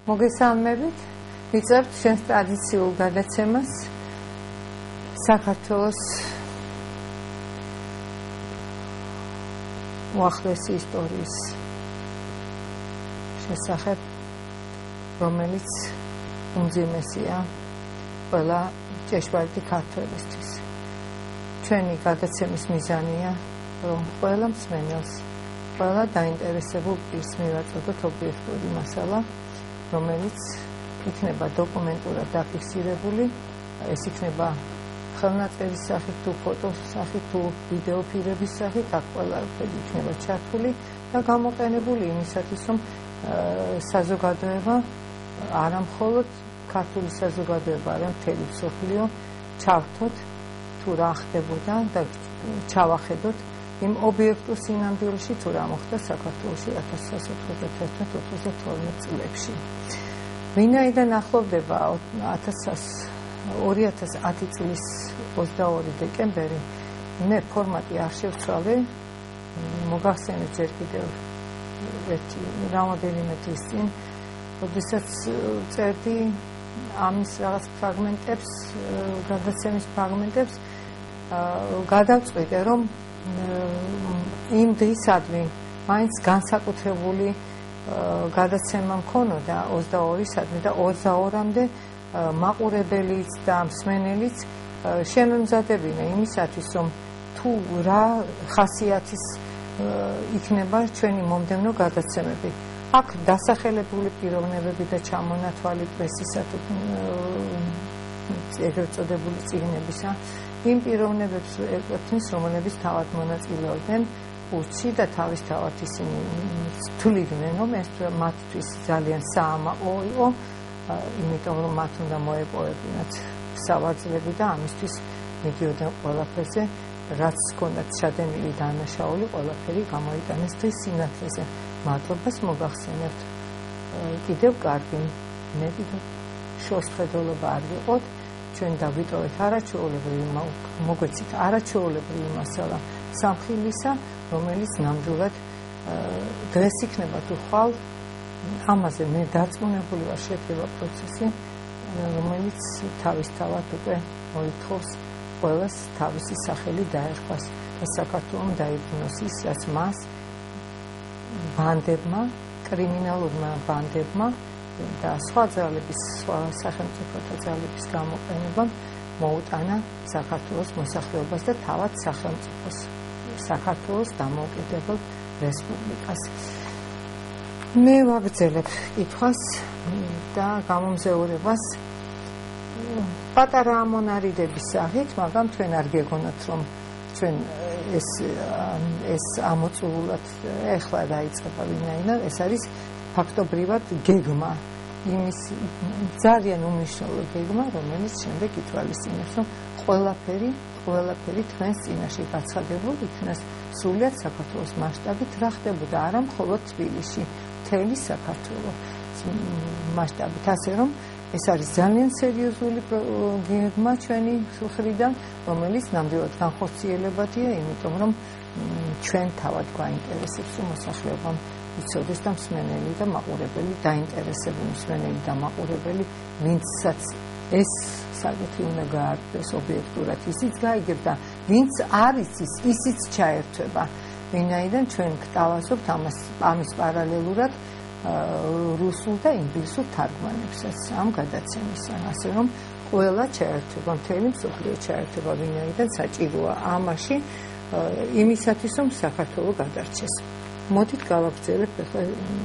მოგესალმებით. ვიწყებთ ჩვენს ტრადიციულ გადაცემას საქართველოს უახლესი ისტორიის შესახებ, რომელიც უმძიმესია ყველა ჭეშმარიტი ქართველისთვის. ჩვენი გადაცემის მიზანია, რომ ყველა მსმენელს, ყველა დაინტერესებულ პირს მივაწოდოთ ობიექტური მასალა, რომელიც იქნება დოკუმენტურად დაფიქსირებული, ეს იქნება ხელნაწერის სახით თუ ფოტოს სახით თუ ვიდეო ფირების სახით, აქ ყველაფერი იქნება ჩართული და გამოყენებული იმისათვის, რომ საზოგადოება, არა მხოლოდ ქართული საზოგადოება, არამედ მთელი მსოფლიო ჩავთოთ თუ რა ხდებოდა და ჩავახედოთ იმ ობიექტურ სინამდვილეში თუ რა მოხდა საქართველოში 1991-92 წლებში. ვინაიდან ახლოვდება 2010 წლის 22 დეკემბერი, მე ფორმატი არ შევცვალე, მოგახსენეთ ჯერ კიდევ ერთი რამოდენიმე თვის წინ, როდესაც წერდი ამის რაღაც ფრაგმენტებს, გადაცემის ფრაგმენტებს, გადავწყვიტე, რომ იმ დღისადმი მაინც განსაკუთრებული გადაცემა მქონოდა 22-სადმე და 22-მდე მაყურებელიც და მსმენელიც შემემზადებინა იმისათვის, რომ თუ რა ხასიათის იქნება ჩვენი მომდევნო გადაცემები. აქ დასახელებული პიროვნებები და ჩამონათვალი პრესისა თუ ეგრეთ წოდებული წიგნებისა იმ პიროვნებებს ეკუთვნის, რომელების თავად მონაწილეობდნენ კურსში და თავისთავად ისინი თვლიდნენ, რომ ეს მათთვის ძალიან საამაყო იყო, იმიტომ რომ მათ უნდა მოეპოვებინათ სავარძლები და ამისთვის მიდიოდნენ ყველაფერზე, რაც ჰქონდათ ჩადენილი დანაშაული, ყველაფერი გამოიტანეს დღის სინათლეზე. მადლობას მოგახსენებთ. კიდევ კარგი, მე კიდევ შორსხედველობა არ ვიყოთ, ჩვენ დავიტოვეთ არაჩვეულებრივი, მოგვეცით არაჩვეულებრივი მასალა სამხილისა, რომელიც ნამდვილად დღეს იქნება თუ ხვალ, ამაზე მე დარწმუნებული ვარ, შედგება პროცესი, რომელიც თავისთავად უკვე მოითხოვს ყველას თავისი სახელი დაერქვას და საქართველოს დაიბრუნოს ის, რაც მას ბანდებმა, კრიმინალურმა ბანდებმა და სხვა ძალების, სხვა სახელმწიფოთა ძალების გამოყენებამ მოუტანა საქართველოს მოსახლეობას და თავად სახელმწიფოს, საქართველოს დამოუკიდებელ რესპუბლიკას. მე ვაგრძელებ კითხვას და გამომზეურებას პატარა ამონარიდების სახით, მაგრამ თქვენ არ გეგონათ, რომ ჩვენ ეს ამოწურულად ეხლა დაიწყება ვინაიდან, ეს არის ფაქტობრივად გეგმა, იმის ძალიან უმნიშვნელო გეგმა, რომელიც შემდეგ ითვალისწინებს, რომ ყველაფერი თქვენს წინაშე გაცხადებული იქნას სრულიად საქართველოს მასშტაბით რა ხდებოდა, არა მხოლოდ თბილისში, მთელი საქართველოს მასშტაბით, ასე რომ ეს არის ძალიან სერიოზული გეგმა ჩვენი მხრიდან, რომელიც ნამდვილად განხორციელებადია, იმიტომ რომ ჩვენ თავად გვაინტერესებს, რომ მოსახლეობამ იცოდეს და მსმენელი და მაყურებელი, დაინტერესებული მსმენელი და მაყურებელი, ვინცაც ეს საკითხი უნდა გააკეთოს ობიექტურად, ისიც გაიგებდა, ვინც არ იცის, ისიც ჩაერთვება, ვინაიდან ჩვენ გვთავაზობთ ამის პარალელურად რუსულ და ინგლისურ თარგმანებსაც ამ გადაცემისა, ასე რომ ყველა ჩაერთვება, მთელი მსოფლიო ჩაერთვება, ვინაიდან საჭიროა ამაში იმისათვის, რომ საქართველო გადარჩეს. მოდით გავაგრძელებ ახლა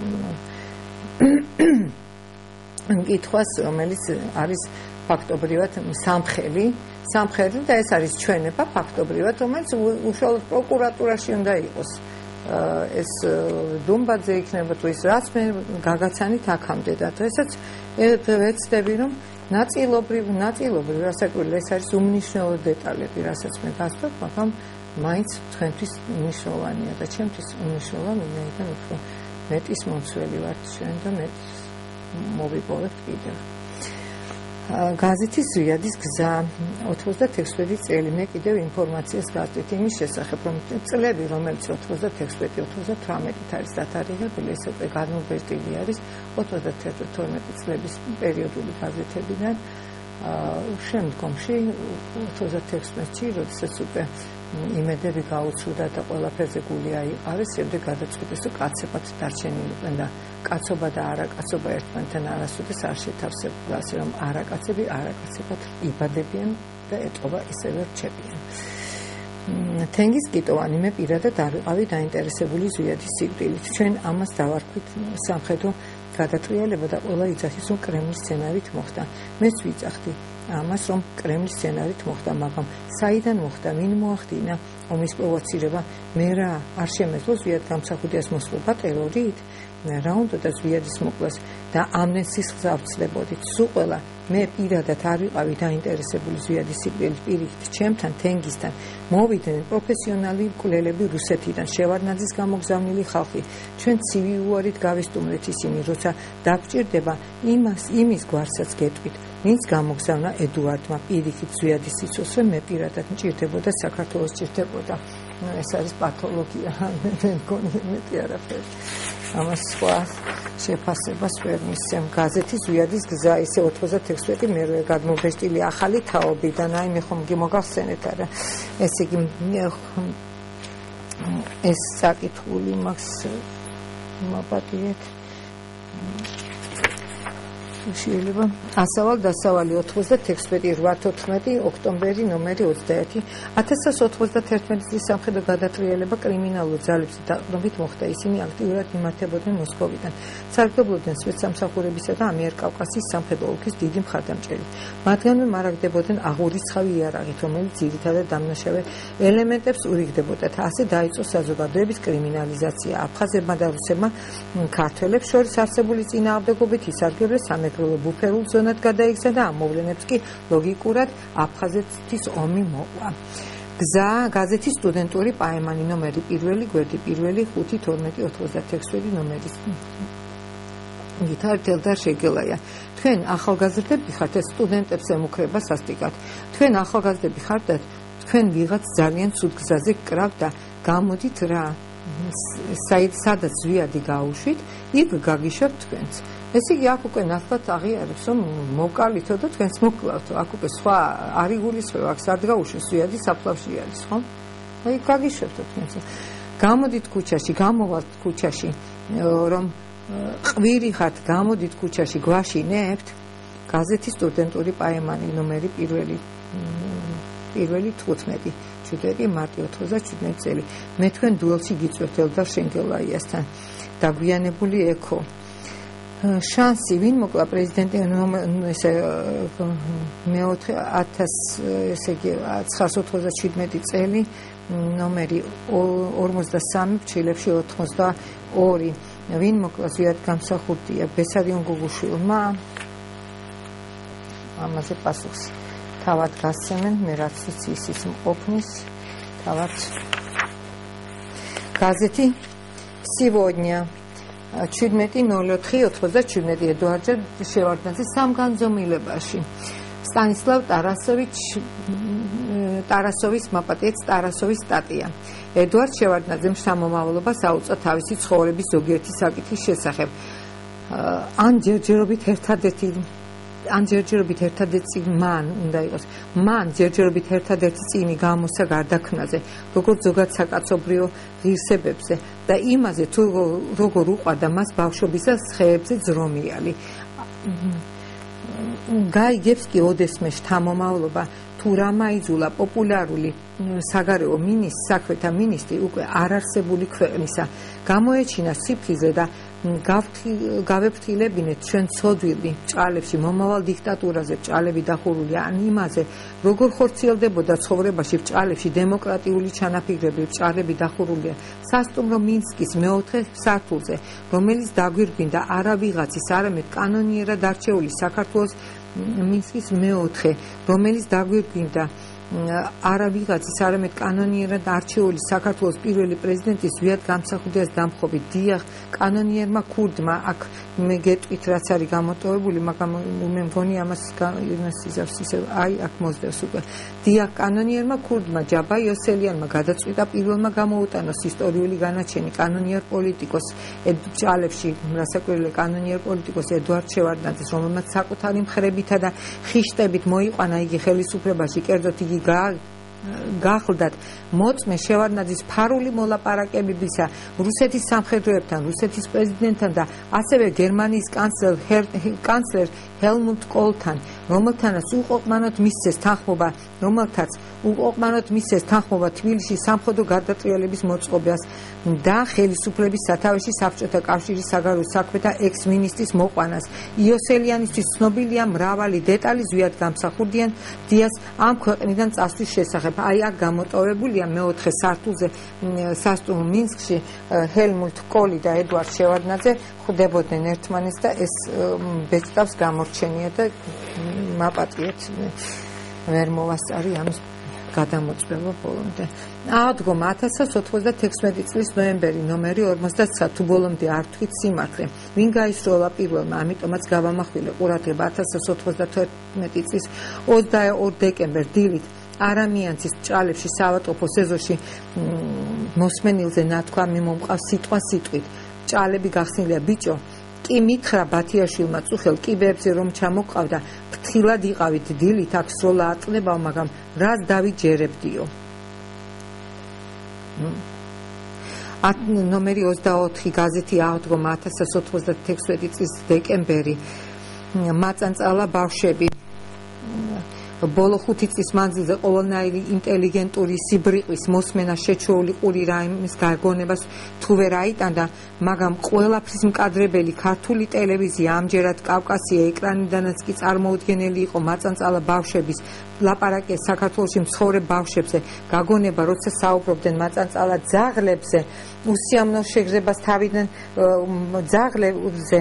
კითხვას, რომელიც არის ფაქტობრივად სამხელი და ეს არის ჩვენება ფაქტობრივად, რომელიც უშუალოდ პროკურატურაში უნდა იყოს. ეს დუმბაძე იქნება თუ ის რაც მე გაგაცანით აქამდე და დღესაც ვეცდები, რომ ნაწილობრივ რასაკვირველია, ეს არის უმნიშვნელო დეტალები, რასაც მე გასწავთ, მაგრამ მაინც თქვენთვის მნიშვნელოვანია და ჩემთვის უმნიშვნელოა, ვინაიდან უფრო მეტის მომცველი ვართ ჩვენ და მეტის მოვიპოვებთ კიდევ. გაზეთის ზვიადის გზა 96 წელი მე კიდევ ინფორმაციას გავწვით იმის შესახებ რომ წლები რომელიც 96-98 არის დათარიღებული ეს უკვე განმობერტილი არის 91-12 წლების პერიოდული გაზეთებიდან შემდგომში 96-ში როდესაც უკვე იმედები გაუცრუდა და ყველაფერზე გული აიყარეს შემდეგ გადაწყვიტეს რომ კაცებად დარჩენილიყვენ და კაცობა და არაკაცობა ერთმანეთთან არასოდეს არ შეთავსებულა ასე რომ არაკაცები არაკაცებად იბადებიან და ეტყობა ისევე რჩებიან თენგიზ კიტოვანი მე პირადად არ ვიყავი დაინტერესებული ზვიადის სიკვდილით ჩვენ ამას დავარქვით სამხედრო გადატრიალება და ყველა იძახის რომ კრემლის სცენარით მოხდა მეც ვიძახდი ამას რომ კრემლის სცენარით მოხდა მაგრამ საიდან მოხდა ვინ მოახდინა ომის პროვოცირება მე რა არ შემეძლო ზვიად გამსახურდიას მოსვლობა ტერორით რა უნდა და ზვიადის მოკლას და ამდენ სისხლს ავცლებოდით სულ ყველა მე პირადად არ ვიყავი დაინტერესებული ზვიადის სიკვდილით პირიქით ჩემთან თენგიზთან მოვიდნენ პროფესიონალი მკვლელები რუსეთიდან შევარდნაძის გამოგზავნილი ხალხი ჩვენ ცივი უარით გავისტუმრეთ ისინი როცა დაგჭირდება იმის გვარსაც გეტყვით ვინც გამოგზავნა ედუარდმა პირიქით ზვიადის სიცოცხლეს რომ მე პირადად მჭირდებოდა საქართველოს ჭირდებოდა ეს არის პათოლოგია მე მგონი მეტი არაფერი ამას სხვა შეფასებას ვერ მისცემ გაზეთის ზვიადის გზა ისე 96 მერვე გადმობეჭდილი ახალი თაობიდან აი მე ხომ მოგახსენეთ არა ეს იგი ეს საკითხული მაქვს მაპატიეთ შეიძლება ასავალ დასავალი 96-8-14 ოქტომბერი ნომერი 21 1191 წლის სამხედრო გადატრიალება კრიმინალურ ძალებს დაყრდნობით მოხდა ისინი აქტიურად იმართებოდნენ მოსკოვიდან სარგებლობდნენ სპეცსამსახურებისა და ამიერკავკასიის სამხედრო ოლქის დიდი მხარდამჭერით მათგანვე მარაგდებოდნენ აღურიცხავი იარაღით რომელიც ძირითადად დამნაშავე ელემენტებს ურიგდებოდა და ასე დაიწყო საზოგადოების კრიმინალიზაცია აფხაზებმა და რუსებმა ქართველებს შორის არსებული წინააღმდეგობით ისარგებლეს ბუფერულ ზონად გადაიქცა და ამ მოვლენებს კი ლოგიკურად აფხაზეთის ომი მოყვა. გზა გაზეთის სტუდენტური პაემანი ნომერი 1 გვერდი 1 5-12-96 ნომერის გითარ თელდარ შეგელაია თქვენ ახალგაზრდები ხართ ეს სტუდენტებს ემუქრება სასტიკად თქვენ ახალგაზრდები ხართ და თქვენ ვიღაც ძალიან ცუდ გზაზე გკრავთ და გამოდით რა სადაც ზვიადი გაუშვით იქ გაგიშვებთ თქვენც ეს იგი აქ უკვე ნათლად აღიარებს რომ მოვკავითო და თქვენს მოგკლავთო აქ უკვე სხვა არ იგულისხმება აქ სად გაუშვეს ზვიადი საფლავში არის ხო აი გაგიშვებთ თქვენც გამოდით ქუჩაში გამოვალთ ქუჩაში რომ ყვირი ხართ გამოდით ქუჩაში გვაშინებთ გაზეთის სტუდენტური პაემანი ნომერი 1-15 ჩუდერი მარტი 97 წელი მე თქვენ დუელში გიწვევთ ელდარ შენგელაიასთან დაგვიანებული ექო შანსი ვინ მოკლა პრეზიდენტი ესე მეოთხე 1997 წელი ნომერი 43 ჩილებში 82 ვინ მოკლა ზვიად გამსახურდია ბესარიონ გუგუშვილმა ამაზე პასუხს თავად გასცემენ მე რაც ის მყოფნის თავად გაზეთი сегодня 17.04.97 ედუარდ შევარდნაძის სამგანზომილებაში სტანისლავ ტარასოვის მაპატიეთ ტარასოვის სტატია ედუარდ შევარდნაძემ სამომავლობას აუწყა თავისი ცხოვრების ზოგიერთი საკითხის შესახებ ან ჯერჯერობით ერთადერთი მან უნდა იყოს მან ჯერჯერობით ერთადერთი წინი გამოსა გარდაქმნაზე როგორც ზოგად საკაცობრიო ღირსებებზე და იმაზე თუ როგორ უყვარდა მას ბავშვობისას ხეებზე ძრომიალი გაიგებს კი ოდესმე შთამომავლობა თუ რა მაიძულა პოპულარული საგარეო საქმეთა მინისტრი უკვე არარსებული ქვეყნისა გამოეჩინა სიფხიზე და გავეფრთხილებინეთ ჩვენ ცოდვილი ჭალებში მომავალ დიქტატურაზე ჭალები დახურული ან იმაზე როგორ ხორციელდებოდა ცხოვრებაში ჭალებში დემოკრატიული ჩანაფიქრები ჭალები დახურულია სასტუმრო მინსკის მეოთხე სართულზე რომელიც დაგვირგვინდა არა ვიღაცის არამედ კანონიერად არჩეული საქართველოს მინსკის მეოთხე რომელიც დაგვირგვინდა არა ვიღაცის, არამედ კანონიერად არჩეული საქართველოს პირველი პრეზიდენტის ზვიად გამსახურდიას დამხობი დიახ კანონიერმა ქურდმა აქ მე გეტყვით რაც არის გამოტოვებული, მაგრამ მე მგონი ამას იზავს ისე აი აქ მოსდევს უკვე დიახ კანონიერმა ქურდმა ჯაბა იოსელიანმა გადაწყვიტა პირველმა გამოუტანოს ისტორიული განაჩენი კანონიერ პოლიტიკოს ჭალებში რასაკვირველია კანონიერ პოლიტიკოს ედუარდ შევარდნაძეს რომელმაც საკუთარი მხრებითა და ხიშტებით მოიყვანა იგი ხელისუფლებაში კერძოდ იგი გახლდათ მოწმე შევარდნაძის ფარული მოლაპარაკებებისა რუსეთის სამხედროებთან, რუსეთის პრეზიდენტთან და ასევე გერმანიის კანცლერ ჰელმუტ კოლთან, რომელთანაც უყოყმანოდ მისცეს თანხმობა თბილისში სამხედრო გადატრიალების მოწყობას და ხელისუფლების სათავეში საბჭოთა კავშირის საგარეო საქმეთა ექს-მინისტრის მოყვანას. იოსელიანისთვის ცნობილია მრავალი დეტალი ზვიად გამსახურდიან დიას ამ ქვეყნიდან წასვლის შესახებ. აი აქ გამოტოვებულია მეოთხე სართულზე სასტუმრო მინსკში ჰელმუტ კოლი და ედუარდ შევარდნაძე ხვდებოდნენ ერთმანეთს და ეს ბეჭდავს გამორჩენია და მაპატიეთ ვერ მოვასწარი ამის გადამოწმება ბოლომდე. აღდგომა 1196 წლის ნოემბერი ნომერი 59 თუ ბოლომდე არ თქვით სიმართლე. ვინ გაისროლა პირველმა, ამიტომაც გავამახვილე ყურადღება 1191 წლის 22 დეკემბერ დილით არამიანცის ჭალებში სავატოფო სეზონში მოსმენილზე ნათქვამი მომყავს სიტყვა სიტყვით. ჭალები გახსნილია ბიჭო კი მითხრა ბათიაშვილმა წუხელ კიბეებზე რომ ჩამოყავდა ფრთხილად იყავით დილით აქ სროლა ატყდებაო მაგრამ რას დავიჯერებდიო ნომერი 24 გაზეთი აღდგომა 1196 წლის დეკემბერი მაწანწალა ბავშვები ბოლო 5 წლის მანძილზე ყოველნაირი ინტელიგენტური სიბრიყვის მოსმენა შეჩეული ყური რაიმის გარგონებას თუ ვერ აიტანდა, მაგრამ ყველაფრის მკადრებელი ქართული ტელევიზია ამჯერად კავკასია ეკრანიდანაც კი წარმოუდგენელი იყო მაწანწალა ბავშვების ლაპარაკია საქართველოში მცხოვრებ ბავშვებზე გაგონება როცა საუბრობდნენ მაწანწალა ძაღლებზე უსიამოვნო შეგრძებას თავიდან ძაღლებზე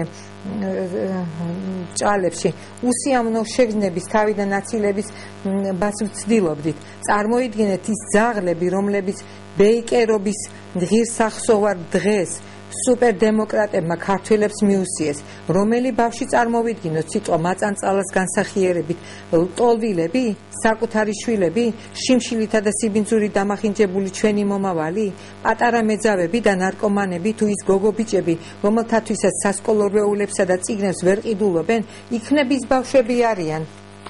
ჭალებში უსიამოვნო შეგრძნების თავიდან აცილების ვცდილობდით. წარმოიდგინეთ ის ძაღლები, რომლებიც ბეიკერობის ღირსახსოვარ დღეს სუპერდემოკრატებმა ქართველებს მიუსიეს. რომელი ბავშვი წარმოვიდგინოთ სიტყვა მაწანწალას განსახიერებით ლტოლვილები, საკუთარი შვილები, შიმშილითა და სიბინძური დამახინჯებული ჩვენი მომავალი, პატარა მეძავები და ნარკომანები თუ ის გოგობიჭები, რომელთათვისაც სასკოლო რეულებსა და წიგნებს ვერ ყიდულობენ, იქნებ ის ბავშვები არიან.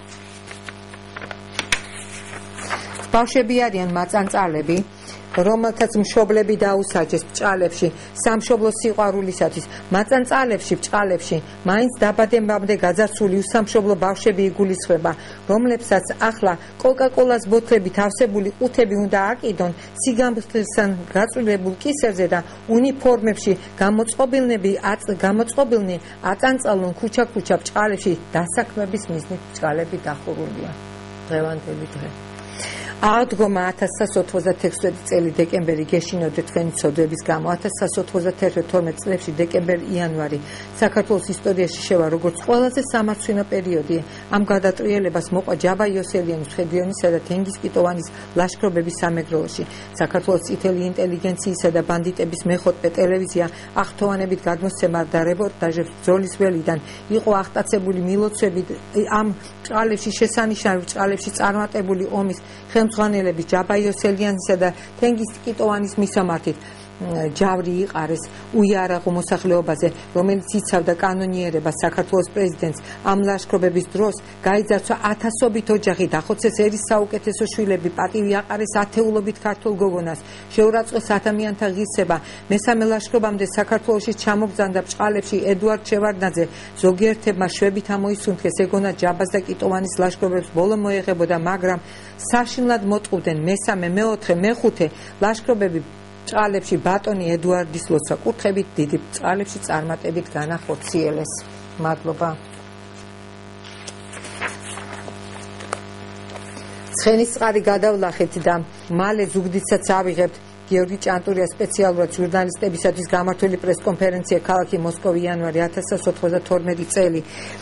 ბავშვები არიან მაწანწალები, რომელთაც მშობლები დაუსაჯეს ჭალებში სამშობლო სიყვარულისათვის მაწანწალებში ჭალებში მაინც დაბადებამდე გაძარცვული უსამშობლო ბავშვები იგულისხმება რომლებსაც ახლა კოკა-კოლას ბოთლებით ავსებული ყუთები უნდა აკიდონ სიგამბლისგან გაწვილებულ კისერზე და უნიფორმებში გამოწყობილნი აწანწალონ ქუჩა-ქუჩა ჭალებში დასაქმების მიზნით ჭალები დახურულია დღევანდელი დღე აღდგომა 1196 წელი დეკემბერი გეშინოდე თქვენი ცოდვების გამო 1191-12 წლებში დეკემბერ-იანვარი საქართველოს ისტორიაში შევა როგორც ყველაზე სამარცხვინო პერიოდი ამ გადატრიალებას მოყვა ჯაბა იოსელიანის მხედრიონისა და თენგიზ კიტოვანის ლაშქრობების სამეგრელოში საქართველოს წითელი ინტელიგენციისა და ბანდიტების მეხოთბე ტელევიზია აღთოვანებით გადმოსცემა და რეპორტაჟებს ბრძოლის ველიდან იყო აღტაცებული მილოცვები ამ ჭალებში შესანიშნავი ჭალებში წარმატებული ომის ხელმძღვანელების ჯაბა იოსელიანისა და თენგიზ კიტოვანის მისამართით ჯავრი იყარეს უიარაღო მოსახლეობაზე, რომელიც იცავდა კანონიერებას საქართველოს პრეზიდენტს ამ ლაშქრობების დროს გაიძარცვა ათასობით ოჯახი, დახოცეს ერის საუკეთესო შვილები, პატივი აყარეს ათეულობით ქართულ გოგონას, შეურაცხყვეს ადამიანთა ღირსება. მესამე ლაშქრობამდე საქართველოში ჩამოგზავნდა ჭალებში ედუარდ შევარდნაძე, ზოგიერთებმა შვებით ამოისუნთქეს ეგონა ჯაბას და კიტოვანის ლაშქრობებს ბოლო მოეღებოდა, მაგრამ საშინლად მოტყუდნენ მესამე, მეოთხე, მეხუთე ლაშქრობები ჭალებში ბატონი ედუარდის ლოცვა კურთხებით დიდი ჭალებში წარმატებით განახორციელეს. მადლობა. ცხენისწყალი გადავლახეთ და მალე ზუგდიდსაც ავიღებთ გიორგი ჭანტურია სპეციალურად ჟურნალისტებისათვის გამართული პრესკონფერენცია ქალაქი მოსკოვი იანვარი 1992 წელი.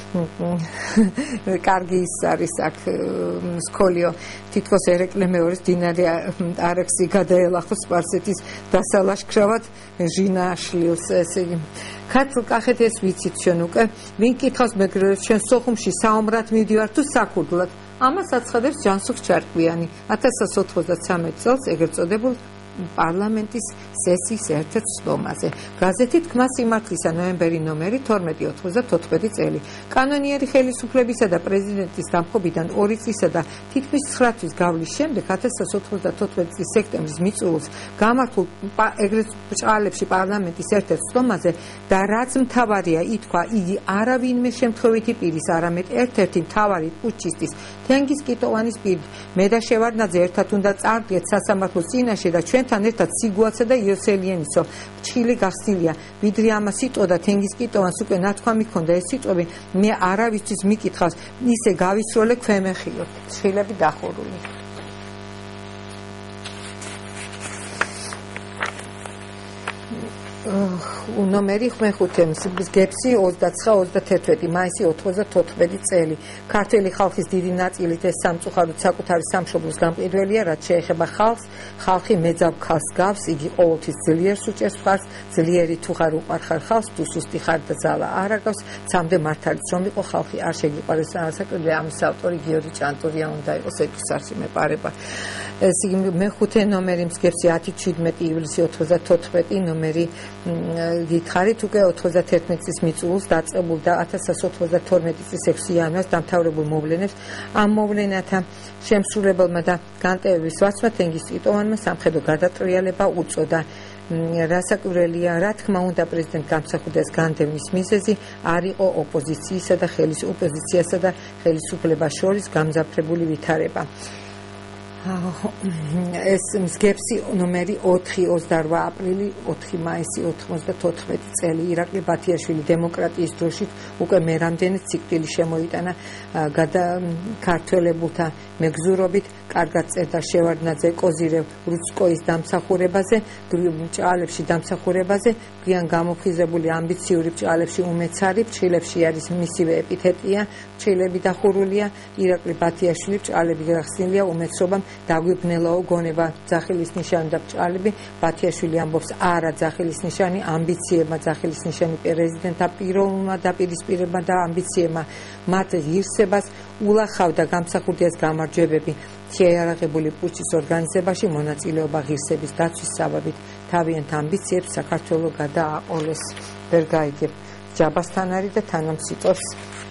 კარგი ის არის აქ სკოლიო თითქოს ერეკლე მეორის დინარი არაქსი გადაელახოს სპარსეთის დასალაშქრად ჟინა შლიოს ესე იგი ქართულ კახეთი ეს ვიცით ჩვენ უკვე ვინ კითხავს მეგრელს ჩვენ სოხუმში საომრად მივდივარ თუ საქურდლად ამას აცხადებს ჯანსუღ ჩარკვიანი 1993 წელს ეგრეთ წოდებულ პარლამენტის სესიის ერთ-ერთ სხდომაზე. გაზეთი თქმა სიმართლისა ნოემბერი ნომერი 12/94 წელი. კანონიერი ხელისუფლებისა და პრეზიდენტის დამხობიდან 2 წლისა და თითქმის 9 თვის გავლის შემდეგ 1994 წლის სექტემბრის მიწურულს გამართულ ეგრეთ ბრჭყალებში პარლამენტის ერთ-ერთ სხდომაზე და რაც მთავარია ითქვა იგი არავინმე შემთხვევითი პირის არამედ ერთ-ერთი მთავარი პუტჩისტის თენგიზ კიტოვანის პირით მე და შევარდნაძე ერთად უნდა წარდგეთ სასამართლოს წინაშე და ჩვენთან ერთად სიგუაცა და იოსელიანიცო ჩხილი გახსნილია ვიდრე ამას იტყოდა და თენგიზ კიტოვანს უკვე ნათქვამი ჰქონდა ეს სიტყვები მე არავისთვის მიკითხავს ისე გავისროლე ქვემეხიო ჩხილები დახურული ნომერი 5 გეფსი 29-31 მაისი 94 წელი ქართველი ხალხის დიდი ნაწილით ეს სამწუხაროდ საკუთარი სამშობლოს გამყიდველია რაც შეეხება ხალხს ხალხი მეძავ ქალს გავს იგი ყოველთვის ძლიერს უჭერს მხარს ძლიერი თუ ხარ უყარხარ ხალხს თუ სუსტი ხარ და ძალა არ აგავს ცამდე მართალიც რომ იყო ხალხი არ შეგიყვარეს ასაკრებია ამის ავტორი გიორგი ჭანტურია უნდა იყოს ეკუსარში მეპარება ეს მე-5 ნომერი მსგავსი 17 ივლისი 94 ნომერი გითხარით უკვე 91 წლის მიწურულს დაწყებულ და 1992 წლის 6 იანვარს დამთავრებულ მოვლენებს ამ მოვლენათა შემსრულებელმა და განტევების ვაცმა თენგიზ კიტოვანმა სამხედრო გადატრიალება უწოდა რასაკვირველია რა თქმა უნდა პრეზიდენტ გამსახურდას განდევნის მიზეზი არ იყო ოპოზიციისა და ხელისუფლებას შორის გამძაფრებული ვითარება ეს მსგავსი ნომერი 4-28 აპრილი 4 მაისი 94 წელი ირაკლი ბათიაშვილი დემოკრატიის დროშით უკვე მერამდენე ციკლი შემოიტანა ქართველებულთა მეგზურობით კარგად წერდა შევარდნაძე კოზირევ რუცკოის დამსახურებაზე ბრჭყალებში დამსახურებაზე გვიან გამოფხიზებული ამბიციური ბრჭყალებში უმეცარი ბრჭყილებში არის მისივე ეპითეტია ბრჭყილები დახურულია ირაკლი ბათიაშვილი ბრჭყალები გახსნილია უმეცრობამ დაგვიბნელაო გონება ძახილის ნიშანი და ბრჭყალები ბათიაშვილი ამბობს არა ძახილის ნიშანი ამბიციებმა ძახილის ნიშანი პრეზიდენტთა პიროვნულმა დაპირისპირებმა და ამბიციებმა მათ ღირსებას ულახავდა გამსახურდიას გამარჯვებები შეიარაღებული პუტჩის ორგანიზებაში მონაწილეობა ღირსების დაცვის საბაბით თავიანთ ამბიციებს საქართველოს გადააყოლეს ვერ გაიგებ ჯაბასთან არის და თანამსიწვევს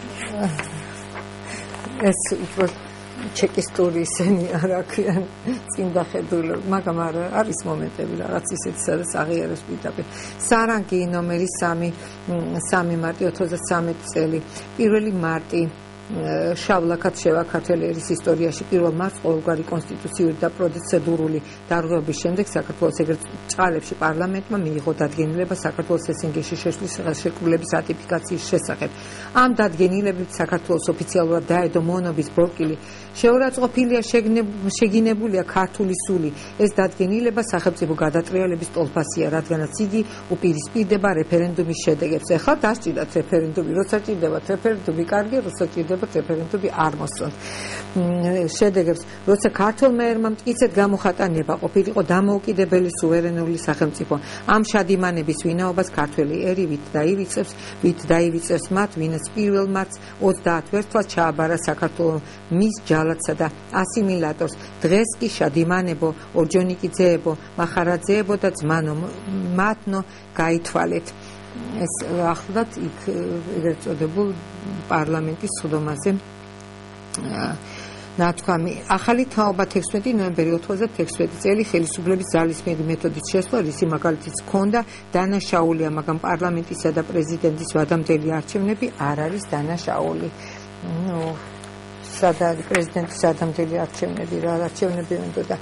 ეს უფრო ჩეკისტური ისენი არ აქვიან წინ დახედულები მაგრამ არის მომენტები რაღაც ისეთი სადაც აღიარებს პირდაპირ სარანგი ნომერი 3 მარტი 93 წელი 1 მარტი შავლაკად შევა ქართველი ერის ისტორიაში პირველ მარტს ყოველგვარი კონსტიტუციური და პროცედურული დარღვევების შემდეგ საქართველოს ეგრეთ ბრჭყალებში პარლამენტმა მიიღო დადგენილება საქართველოს სესინგეში შეშლის შეკრულების რატიფიკაციის შესახებ ამ დადგენილებით საქართველოს ოფიციალურად დაედო მონობის ბორკილი შეურაცხყოფილია შეგინებულია ქართული სული ეს დადგენილება სახელმწიფო გადატრიალების ტოლფასია რადგანაც იგი უპირისპირდება რეფერენდუმის შედეგებს ეხლა დასჭირდათ რეფერენდუმი როცა ჭირდებათ რეფერენდუმი კარგი როცა ჭირდებათ რეფერენდუმი არ მოსწონთ შედეგებს როცა ქართულმა ერმა მტკიცედ გამოხატანება ყოფილიყო დამოუკიდებელი სუვერენული სახელმწიფო ამ შადიმანების ვინაობას ქართველი ერი ვით დაივიწევს მათ ვინაც 1 მარტს 30 ვერცხლად ჩააბარა საქართველოს მის ჯალათსა და ასიმილატორს დღეს კი შადიმანებო ორჯონიკიძეებო მახარაძეებო და ძმანო მათნო გაითვალეთ ეს ახლად იქ ეგრეთ წოდებულ პარლამენტის სხდომაზე ნათქვამი ახალი თაობა 16 ნოემბერი 96 წელი ხელისუფლების ძალისმიერი მეთოდით შესვლა რისი მაგალითიც ჰქონდა დანაშაულია მაგრამ პარლამენტისა და პრეზიდენტის ვადამდელი არჩევნები არ არის დანაშაული სადარი პრეზიდენტის ვადამდელი არჩევნები რა არჩევნები უნდა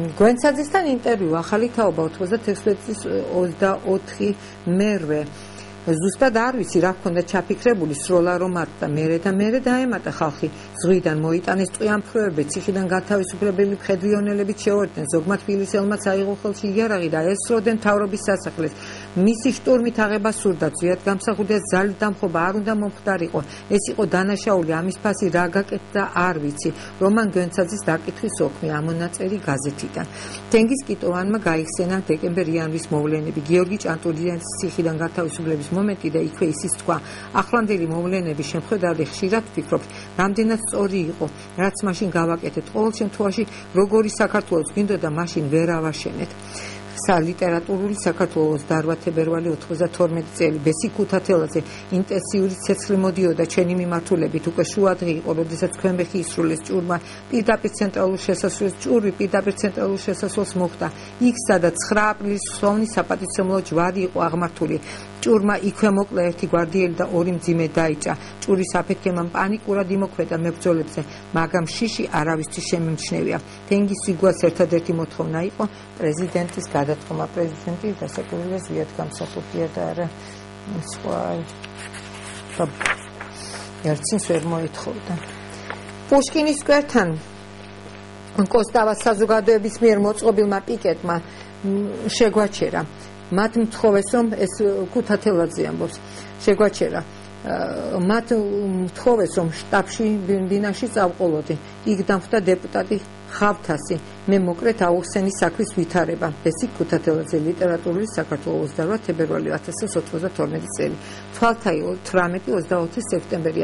გვენცაძესთან ინტერვიუ ახალი თაობა 96 წლის 24 მერვე ზუსტად არ ვიცი რა ქონდა ჩაფიქრებული სროლა რომ ატა მერე დაემატა ხალხი ზღვიდან მოიტანეს ტყვიამფროები ციხიდან გათავისუფლებელი მხედრიონელებით შეორდნენ ზოგმა თბილისელმაც აიღო ხელში იარაღი და ესროდნენ მთავრობის სასახლეს მისი შტურმით აღება სურდა ზვიად გამსახურდია ძალით დამხობა არ უნდა მომხდარიყო ეს იყო დანაშაული ამის ფასი რა გაკეთდა არ ვიცი რომან გენცაძის დაკითხვის ოქმი ამონაწერი გაზეთიდან თენგიზ კიტოვანმა გაიხსენა დეკემბერ-იანვრის მოვლენები გიორგი ჭანტურიანის ციხიდან გათავისუფლების მომენტი და იქვე ისიც თქვა ახლანდელი მოვლენების შემხედარდი ხშირად ვფიქრობ რამდენად სწორი იყო რაც მაშინ გავაკეთეთ ყოველ შემთხვევაში როგორი საქართველოს გინდოდა მაშინ ვერ ავაშენეთ სალიტერატურული საქართველოს 28 თებერვალი 92 წელი ბესი ქუთათელაძე ინტენსიური ცეცხლი მოდიოდა ჩვენი მიმართულებით უკვე შუადღე იყო როდესაც ქვემბეხი ისრულეს ჭურმა პირდაპირ ცენტრალურ შესასვლელს ჭურვი პირდაპირ ცენტრალურ შესასვლელს მოხვდა იქ სადაც 9 აპრილის ხსოვნის საპატივცემლო ჯვარი იყო აღმართული ჭურმა იქვე მოკლა ერთი გვარდიელი და ორი მძიმე დაიჭა ჭურის აფეთქებამ პანიკურად იმოქმედა მებრძოლებზე მაგრამ შიში არავისთვის შემიმჩნევია თენგიზ სიგუას ერთადერთი მოთხოვნა იყო პრეზიდენტის გადადგომა პრეზიდენტი დასაკვირველია ზვიად გამსახურდია და არა სხვა ერთის ვერ მოითხოვდა პუშკინის სკვერთან კოსტავას საზოგადოების მიერ მოწყობილმა პიკეტმა შეგვაჩერა მათ მთხოვეს რომ ეს ქუთათელაძე ამბობს შეგვაჩერა მათ მთხოვეს რომ შტაბში ბინაში წავყოლოდი იქ დამხვდა დეპუტატი ხავთასი მე მოკლედ აუხსენის საქმის ვითარება ბესი ქუთათელაძე ლიტერატურული საქართველოს 28 თებერვალი 1992 წელი თვალთაი 18-24 სექტემბერი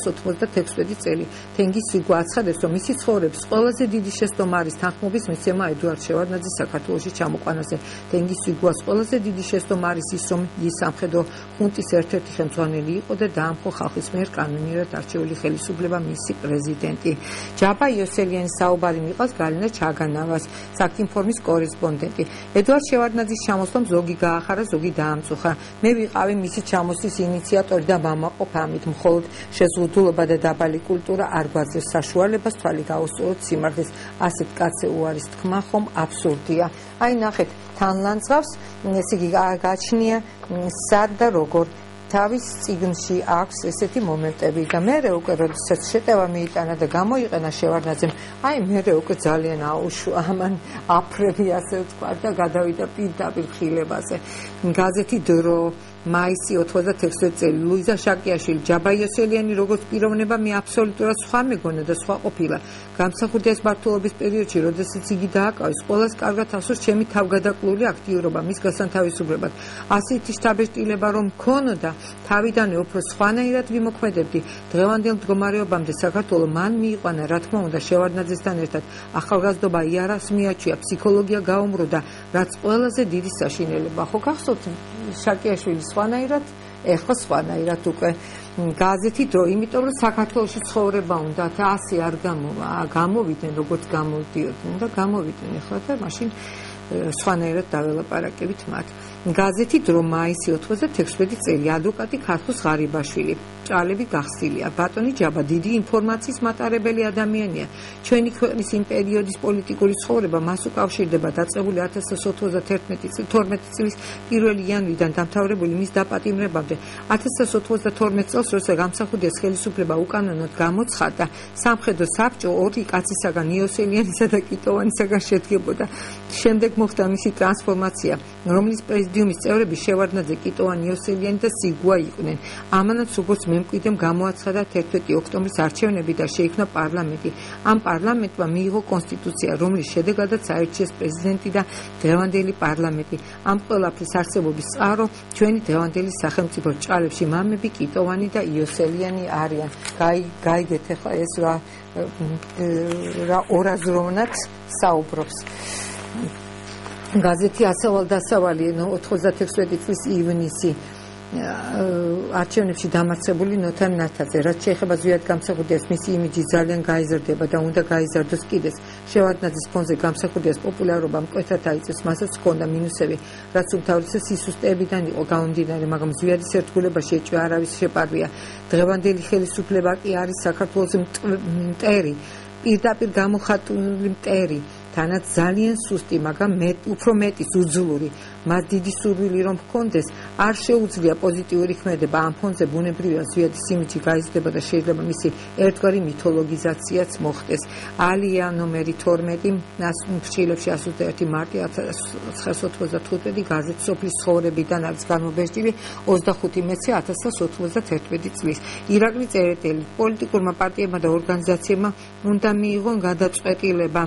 1996 წელი თენგიზ სიგვა აცხადებს რომ მისი ცხოვრების ყველაზე დიდი შეცდომა არის თანხმობის მიცემა ედუარდ შევარდნაძის საქართველოში ჩამოყვანაზე თენგიზ სიგუას ყველაზე დიდი შეცდომა არის ის რომ ის სამხედრო ხუნტის ერთ-ერთი ხელმძღვანელი იყო და დაამხო ხალხის მიერ კანონიერად არჩეული ხელისუფლება მისი პრეზიდენტი ჯაბა იოსელიანის საუბარი მიყვას გალინა ჩაგანავას საქმის კორესპონდენტი ედუარდ შევარდნაძის ჩამოსვლამ ზოგი გაახარა ზოგი დაამწუხა მე ვიყავი მისი ჩამოსვლის ინიციატორი და ვამაყობ ამით მხოლოდ შეზღუდულობა და დაბალი კულტურა არ გვაძლევს საშუალებას თვალი გაუსწოროთ სიმართლეს ასეთ კაცზე უარის თქმა ხომ აბსურდია აი ნახეთ თან ლანძღავს ეს იგი გააჩნია სად და როგორ თავის წიგნში აქვს ესეთი მომენტები და მე უკვე როდესაც შეტევა მიიტანა და გამოიყენა შევარდნაძემ აი მე უკვე ძალიან აუშვა ამან აფრები ასე ვთქვა და გადავიდა პირდაპირ ხილებაზე გაზეთი დრო მაისი 96 წელი ლუიზა შაკიაშვილი ჯაბა იოსელიანი როგორც პიროვნება მე აბსოლუტურად სხვა მეგონა და სხვა ყოფილა გამსახურდიას მმართველობის პერიოდში როდესაც იგი დააკავეს ყოველს კარგად ახსოვს ჩემი თავგადაკლული აქტიურობა მის გასანთავისუფლებად ასეთი შთაბეჭდილება რომ მქონოდა თავიდანვე უფრო სხვანაირად ვიმოქმედებდი დღევანდელ მდგომარეობამდე საქართველოს მან მიიყვანა რა თქმა უნდა შევარდნაძესთან ერთად ახალგაზრდობა იარაღს მიაჩვია ფსიქოლოგია გაუმროდა რაც ყველაზე დიდი საშინელება ხო გახსოვთ შაკიაშვილის სხვანაირად ეხლა სხვანაირად უკვე გაზეთი დრო იმიტომ რომ საქართველოში ცხოვრება უნდა და ასე არ გამოვიდნენ როგორც გამოდიოდნენ და გამოვიდნენ ეხლა და მაშინ სხვანაირად დაველაპარაკებით მათ გაზეთი დრო მაისი 96 წელი ადვოკატი ქართუს ღარიბაშვილი ჭალები გახსილია ბატონი ჯაბა დიდი ინფორმაციის მატარებელი ადამიანია ჩვენი ქვეყნის იმ პერიოდის პოლიტიკური ცხოვრება მას უკავშირდება დაწყებული 1991 წლის 1 იანვრიდან დამთავრებული მის დაპატიმრებამდე 1992 წელს როცა გამსახურდიას ხელისუფლება უკანონოდ გამოცხადდა სამხედრო საბჭო ორი კაცისაგან იოსელიანისა და კიტოვანისაგან შედგებოდა შემდეგ მოხდა მისი ტრანსფორმაცია რომლის პრეზიდიუმის წევრები შევარდნაძე კიტოვანი იოსელიანი და სიგუა იყვნენ ამანაც როგორც მემკვიდრემ გამოაცხადა 11 ოქტომბრის არჩევნები და შეიქმნა პარლამენტი ამ პარლამენტმა მიიღო კონსტიტუცია რომლის შედეგადაც აირჩიეს პრეზიდენტი და დღევანდელი პარლამენტი ამ ყველაფრის არსებობის წყარო ჩვენი დღევანდელი სახელმწიფო ჭალებში მამები კიტოვანი და იოსელიანი არიან გაიგეთ ახლა ეს რა ორაზროვნად საუბრობს გაზეთი ასავალ-დასავალი 96 წლის ივნისი არჩევნებში დამარცხებული ნოთარ ნათაძე რაც შეეხება ზვიად გამსახურდიას მისი იმიჯი ძალიან გაიზარდება და უნდა გაიზარდოს კიდეც შევარდნაძის ფონზე გამსახურდიას პოპულარობა მკვეთრად აიწევს მასაც ჰქონდა მინუსები რაც უმთავრესად სისუსტეებიდან იყო გამომდინარე მაგრამ ზვიადის ერთგულებაში ეჭვი არავის შეპარვია დღევანდელი ხელისუფლება კი არის საქართველოს მტერი პირდაპირ გამოხატული მტერი თანაც ძალიან სუსტი, მაგრამ უფრო მეტის უძლური, მას დიდი სურვილი რომ ჰქონდეს, არ შეუძლია პოზიტიური ქმედება ამ ფონზე ბუნებრივია ზვიადის იმიჯი გაიზრდება და შეიძლება მისი ერთგვარი მითოლოგიზაციაც მოხდეს. ალია ნომერი 12 ფრჩილებში 121 მარტი 1995 გაზეთ სოფლის ცხოვრებიდან არის გამობეჭდილი 25 მეცე 1991 წლის. ირაკლი წერეტელი პოლიტიკურმა პარტიებმა და ორგანიზაციებმა უნდა მიიღონ გადაწყვეტილება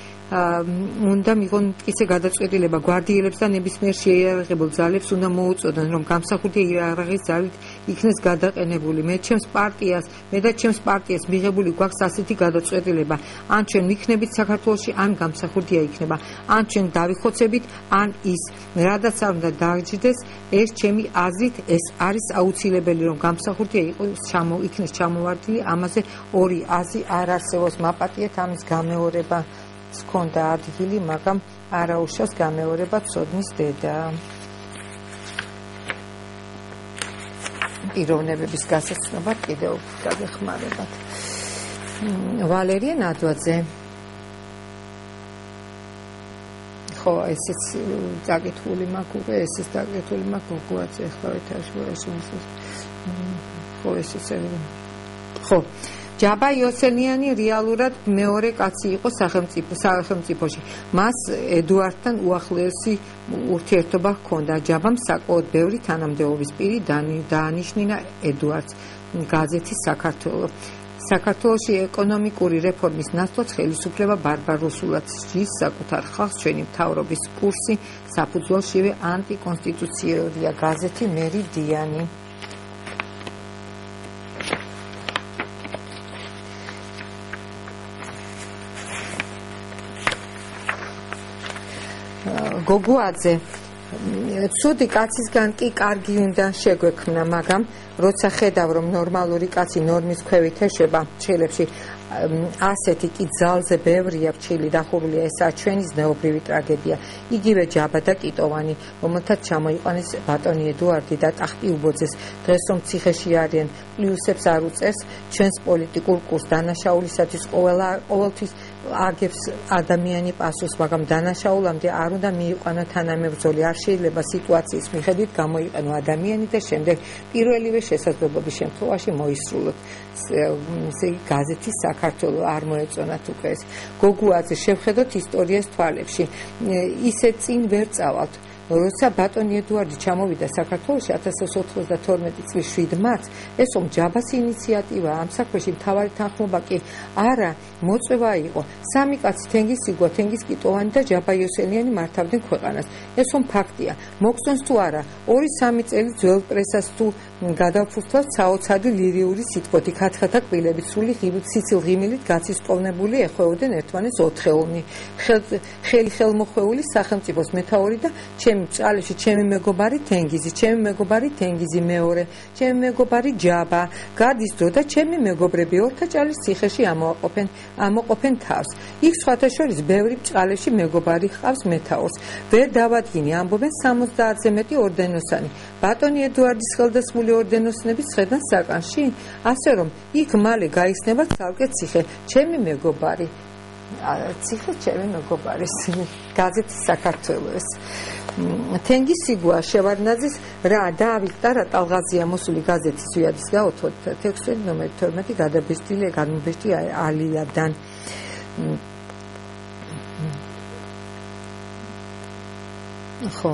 გვარდიელებს და ნებისმიერ შეიარაღებულ ძალებს უნდა მოუწოდონ, რომ გამსახურდია იარაღის ძალით იქნეს გადაყენებული. მე და ჩემს პარტიას მიღებული გვაქვს ასეთი გადაწყვეტილება. ან ჩვენ ვიქნებით საქართველოში, ან გამსახურდია იქნება. ან ჩვენ დავიხოცებით, ან ის. რადაც არ უნდა დააჯდეს, ეს ჩემი აზრით ეს არის აუცილებელი, რომ გამსახურდია იქნეს ჩამოვარდნილი. ამაზე ორი აზრი არ არსებობს. მაპატიეთ ამის გამეორება ჰქონდა ადგილი, მაგრამ არაუშავს გამეორება ცოდნის დედა. პიროვნებების გასაცნობად კიდევ გაგეხმარებათ. ვალერია ნადვაძე. ხო, ესეც დაკითხული მაქვს, ესეც დაკითხული მაქვს, გუგუაძე ახლა ეთაშუაში. ხო, ესეც ხო. ჯაბა იოსელიანი რეალურად მეორე კაცი იყო სახელმწიფოში. მას ედუარდთან უახლოესი ურთიერთობა ჰქონდა. ჯაბამ საკმაოდ ბევრი თანამდებობის პირი დაანიშნინა ედუარდს. გაზეთი საქართველო. საქართველოში ეკონომიკური რეფორმის ნაცვლად ხელისუფლება ბარბაროსულად სჯის საკუთარ ხალხს. ჩვენი მთავრობის კურსი საფუძველშივე ანტიკონსტიტუციურია. გაზეთი მერიდიანი. გოგუაძე ცუდი კაცისგან კი კარგი უნდა შეგვექმნა, მაგრამ როცა ხედავ რომ ნორმალური კაცი ნორმის ქვევით ეშვება ჩილებში, ასეთი კი ძალზე ბევრია ფრჩილი დახურულია. ესაა ჩვენი ზნეობრივი ტრაგედია. იგივე ჯაბა და კიტოვანი, რომელთაც ჩამოიყვანეს ბატონი ედუარდი და ტახტი უბოძეს. დღეს რომ ციხეში არიან, პლუსებს არ უწერს ჩვენს პოლიტიკურ კურსს. დანაშაულისათვის ყოველთვის აგებს ადამიანი პასუხს, მაგრამ დანაშაულამდე არ უნდა მიიყვანო თანამებრძოლი. არ შეიძლება სიტუაციის მიხედვით გამოიყენო ადამიანი და შემდეგ პირველივე შესაძლებლობის შემთხვევაში მოისრულოთ. გაზეთი საქართველო არ მოეწონათ უკვე ეს. გოგუაძე, შევხედოთ ისტორიას თვალებში. ისე წინ ვერ წავალთ. როცა ბატონი ედუარდი ჩამოვიდა საქართველოში 1992 წლის 7 მარტს, ეს რომ ჯაბას ინიციატივა ამ საქმეში მთავარი თანხმობა კი არა მოწვევა იყო. სამი კაცი თენგის სიგვა, თენგის კიტოვანი და ჯაბა იოსელიანი მართავდნენ ქვეყანას. ეს რომ ფაქტია. მოგწონს თუ არა, 2-3 წელი ძველ პრესას თუ გადავფურცლავთ საოცარი ლირიული სიტყვოთი, ხათხათა კბილებით, სრული სიცილ ღიმილით გაცისკოვნებული ეხვეოდნენ ერთმანეთს ოთხეულნი. ხელი ხელმოხვეული სახელმწიფოს მეთაური და ჩემი ჭალებში ჩემი მეგობარი თენგიზი, ჩემი მეგობარი თენგიზი მეორე, ჩემი მეგობარი ჯაბა, გადის დრო და ჩემი მეგობრები ორთა ჭალის ციხეში ამოყოფენ თავს. იქ სხვათა შორის ბევრი ჭალებში მეგობარი ჰყავს მეთაურს. ვერ დავადგინე, ამბობენ 70-ზე მეტი ორდენოსანი. ბატონი ედუარდის ხელდასმული ორდენოსნების ხედან საკანში, ასე რომ იქ მალე გაიხსნება ცალკე ციხე, ჩემი მეგობარი. ციხე ჩემი მეგობარის. გაზეთი საქართველოს. თენგის სიგვა შევარდნაძის რა დაავიწყდა რა ტალღაზია მოსული გაზეთის ზვიადის გაოთო ტექსტი ნომერი 12 გადმობეჭდი ალიადან. ხო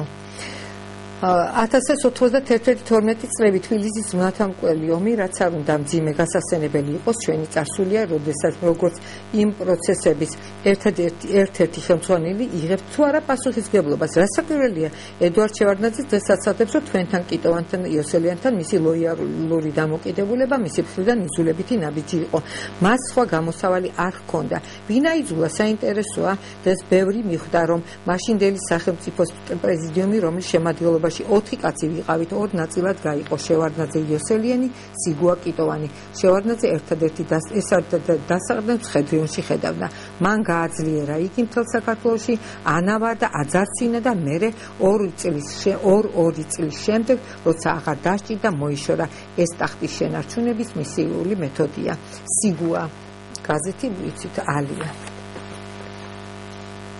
1991-12 წლები თბილისის მათამკველი ომი, რაც არ უნდა მძიმე გასასწენებელი იყოს ჩვენი წარსულია, როდესაც როგორც იმ პროცესების ერთ-ერთი ხელმძღვანელი იღებს თუ არა პასუხისმგებლობას. რასაკვირველია, ედუარდ შევარდნაძის დღეს აცადებს, რომ თქვენთან კიტოვანთან იოსელიანთან მისი ლოიალური დამოკიდებულება მისი მხრიდან იზულებითი ნაბიჯი იყო. მას სხვა გამოსავალი არ ჰქონდა. ვინაიძულა საინტერესოა, დღეს ბევრი მიხვდა, რომ მაშინდელი სახელმწიფოს პრეზიდიუმი, რომლის შემადგენლობაში 4 კაცი ვიყავით, 2 ნაწილად გაიყო შევარდნაძე, იოსელიანი, სიგუა, კიტოვანი. შევარდნაძე ერთადერთი დასაყრდენ მხედრიონში ხედავდა. მან გააძლიერა იგი მთელ საქართველოში, ანავარდა, აძარცინა და მერე 2 წლის შემდეგ, როცა აღარ დასჭირდა, მოიშორა. ეს ტახტის შენარჩუნების მისიული მეთოდია. სიგუა, გაზეთი ვიცით ალია.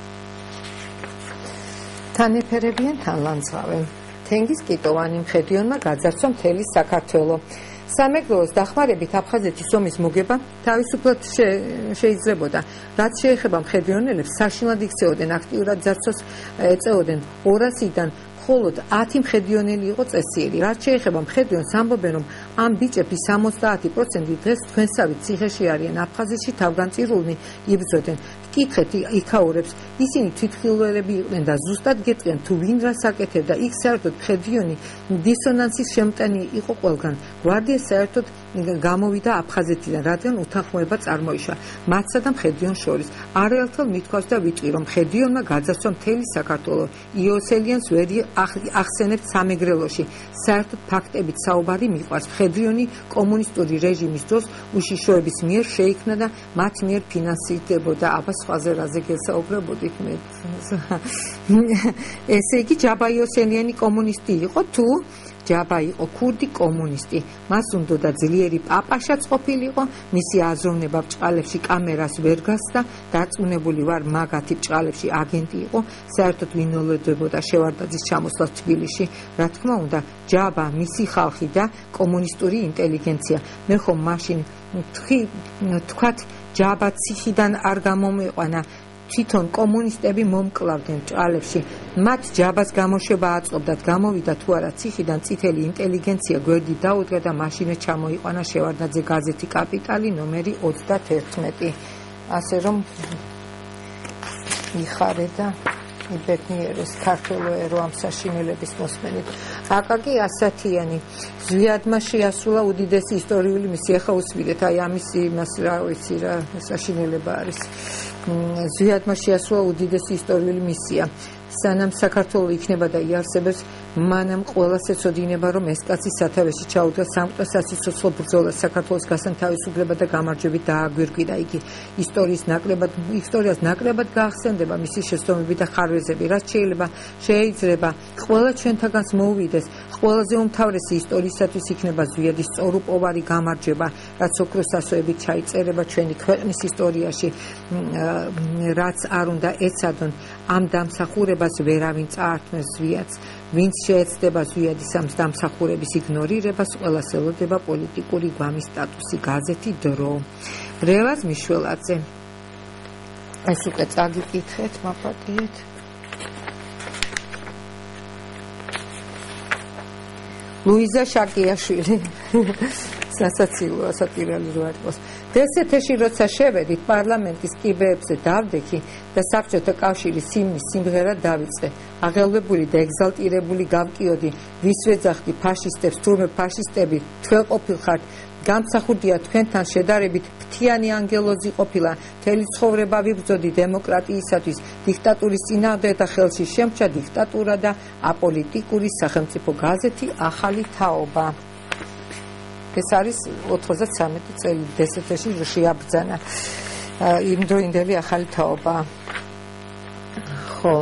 სანეფერებიან თანლანძღავენ. თენგიზ კიტოვანი მხედრიონმა გაძარცვა მთელი საქართველო. სამეგრელოს დახმარებით აფხაზეთის ომის მოგება თავისუფლად შეიძლებოდა. რაც შეეხება მხედრიონელებს, საშინლად იქცეოდნენ, აქტიურად ძარცვას ეწეოდნენ 200-დან მხოლოდ 10 მხედრიონელი იყო წესიერი. რაც შეეხება მხედრიონს, ამბობენ, რომ ამ ბიჭების 70% დღეს თქვენსავით ციხეში არიან. აფხაზეთში თავგანწირულნი იბრძოდნენ. კითხეთ იქაურებს, ისინი თვითმხილველები იყვნენ და ზუსტად გეტყვიან თუ ვინ რას აკეთებდა. იქ საერთოდ მხედრიონი დისონანსის შემტანი იყო ყველგან. გვარდია საერთოდ გამოვიდა აფხაზეთიდან, რადგან უთანხმოება წარმოიშვა მათსა და მხედრიონ შორის. არეალთელ მithქვას და ვიტყვი, რომ მხედრიონმა გაძარცვა მთელი საქართველო. იოსელიანს ვერ ახსენებთ სამეგრელოში. საერთოდ ფაქტებით საუბარი მიყვარს. მხედრიონი კომუნისტური რეჟიმის დროს უშიშროების მიერ შეიქმნა და მათ მიერ ფინანსირდებოდა. აბა სხვაზე რაზე გესაუბრებოდით მე. ესე იგი ჯაბა იოსელიანი კომუნისტი იყო თუ ჯაბა იყო ქურდი კომუნისტი. მას უნდა ძლიერი პაპაშაც ყოფილიყო, მისი აზროვნება ბჭყალებში კამერას ვერ გასდა, დარწმუნებული ვარ მაგათი ბჭყალებში აგენტი იყო, საერთოდ ვინოლოდებოდა შევარდაძის ჩამოსვლას თბილისში, რა თქმა უნდა, ჯაბა, მისი ხალხი და კომუნისტური ინტელიგენცია. მე ხომ მაშინ თქვათ ჯაბა ციხიდან არ გამომეყვანა, თვითონ კომუნისტები მომკლავდნენ ბჭყალებში. მათ ჯაბას გამოშვება აწყობდათ, გამოვიდა თუ არა ციხიდან წითელი ინტელიგენცია გვერდით დაუდგა და მაშინაც ჩამოიყვანა შევარდაძე გაზეთი კაპიტალი ნომერი 31. ასე რომ იხარე და იბედნიერეს ქართველო ერო ამ საშინელების მოსმენით. აკაკი ასათიანი ზვიადმა შეასრულა უდიდესი ისტორიული მისია. ხა უსმიდეთ, აი ამის იმას რა ვიცი რა საშინელება არის. ზვიადმა შეასრულა უდიდესი ისტორიული მისია. სანამ საქართველო იქნება და იარსებებს, მანამ ყველას ეცოდინება, რომ ეს კაცი სათავეში ჩაუდგა სამყაროს სასიცოცხლო ბრძოლას, საქართველოს გასანთავისუფლება და გამარჯვებით დააგვირგვირა იგი. ისტორიას ნაკლებად გაახსენდება მისი შეცდომები და ხარვეზები, რაც შეიძლება ყველა ჩვენთაგანს მოუვიდეს. ყველაზე უმთავრესი ისტორიისათვის იქნება ზვიადის სწორუპოვარი გამარჯვება, რაც ოქროს ასოებით ჩაიწერება ჩვენი ქვეყნის ისტორიაში, რაც არ უნდა ეცადონ ამ დამსახურებას ვერავინ წაართმევს ზვიადს. ვინც შეეცდება ზვიადის ამ დამსახურების იგნორირებას, ყველას ელოდება პოლიტიკური გვამის სტატუსი. გაზეთი დრო. რევაზ მიშველაძე. ეს უკვე წაგიკითხეთ, მაპატიეთ. ლუიზა შაკიაშვილი. სასაცილოა, სატირალი რო არ იყოს. დღეს ეთერში როცა შევედით, პარლამენტის კიბეებზე დავდექი და საბჭოთა კავშირის სიმნის სიმღერა დავიწყე. აღელვებული და ეგზალტირებული გავკიოდი, ვის ვეძახდი ფაშისტებს, თურმე ფაშისტები თქვენ ყოფილხართ, გამსახურდია თქვენთან შედარებით ფრთიანი ანგელოზი ყოფილა. მთელი ცხოვრება ვიბრძოდი დემოკრატიისათვის, დიქტატურის წინააღმდეგ და ხელში შემჭა დიქტატურა და აპოლიტიკური სახელმწიფო. გაზეთი ახალი თაობა. ეს არის 93 წელი დსთ-ში შეაბრძანა იმდროინდელი ახალი თაობა. ხო.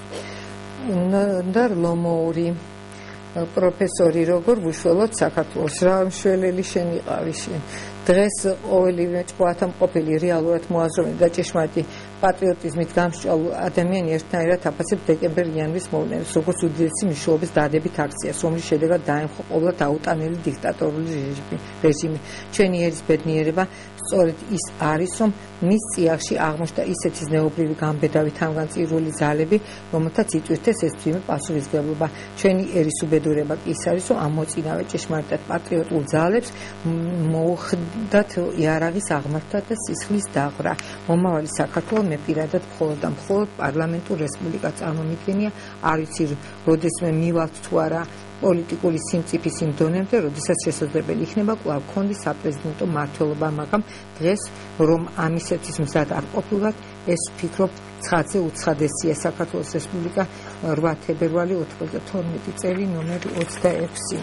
ნდარ ლომოური პროფესორი როგორ ვუშველოთ საქართველოს, რა მშველელი შენიყავი შენ. დღეს ყოველივე ჭყვათა მყოფელი რეალურად მოაზროვნე და ჭეშმარიტი პატრიოტიზმით გამსჭვალ ადამიანი ერთნაირად აფასებს დეკემბერ-იანვრის მოვლენებს, როგორც უდიდესი მნიშვნელობის დადებით აქციას, რომლის შედეგად დაემხო ყოვლად აუტანელი დიქტატორული რეჟიმი. ჩვენი ერის ბედნიერება სწორედ ის არის, რომ მის წიაღში აღმოჩნდა ისეთი ზნეობრივი გამბედავი თავგანწირული ძალები, რომელთაც იტვირთეს ეს თვიმე პასუხისმგებლობა. ჩვენი ერის უბედურება კი ის არის, რომ ამ მოწინავე ჭეშმარიტად პატრიოტულ ძალებს მოუხდათ იარაღის აღმართვა და სისხლის დაღვრა. მომავალი საქართველო მე პირადად მხოლოდ და მხოლოდ პარლამენტურ რესპუბლიკა წარმომიდგენია. არ ვიცი, როდესმე მივალთ თუ არა პოლიტიკური სიმწიფის იმ დონემდე, როდესაც შესაძლებელი იქნება კვლავ გქონდეს საპრეზიდენტო მმართველობა, მაგრამ დღეს რომ ამისათვის მზად არ ყოფილვართ, ეს ვფიქრობ ცხადზე უცხადესია. საქართველოს რესპუბლიკა 8 თებერვალი 92 წელი ნომერი 26.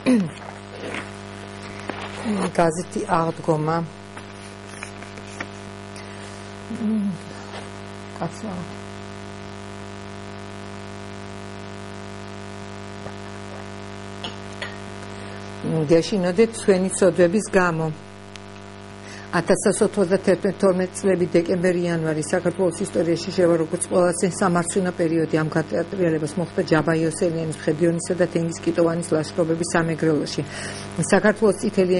გაზეთი აღდგომა. კაცო გეშინოდეთ თქვენი ცოდვების გამო. 1991 წლები დეკემბერი-იანვარი საქართველოს ისტორიაში შევა როგორც ყველაზე სამარცხვინო პერიოდი ამ გატრიალებას მოხდა ჯაბა იოსელიანის, მხედრიონისა და თენგიზ კიტოვანის ლაშქრობების სამეგრელოში. საქართველოს წითელი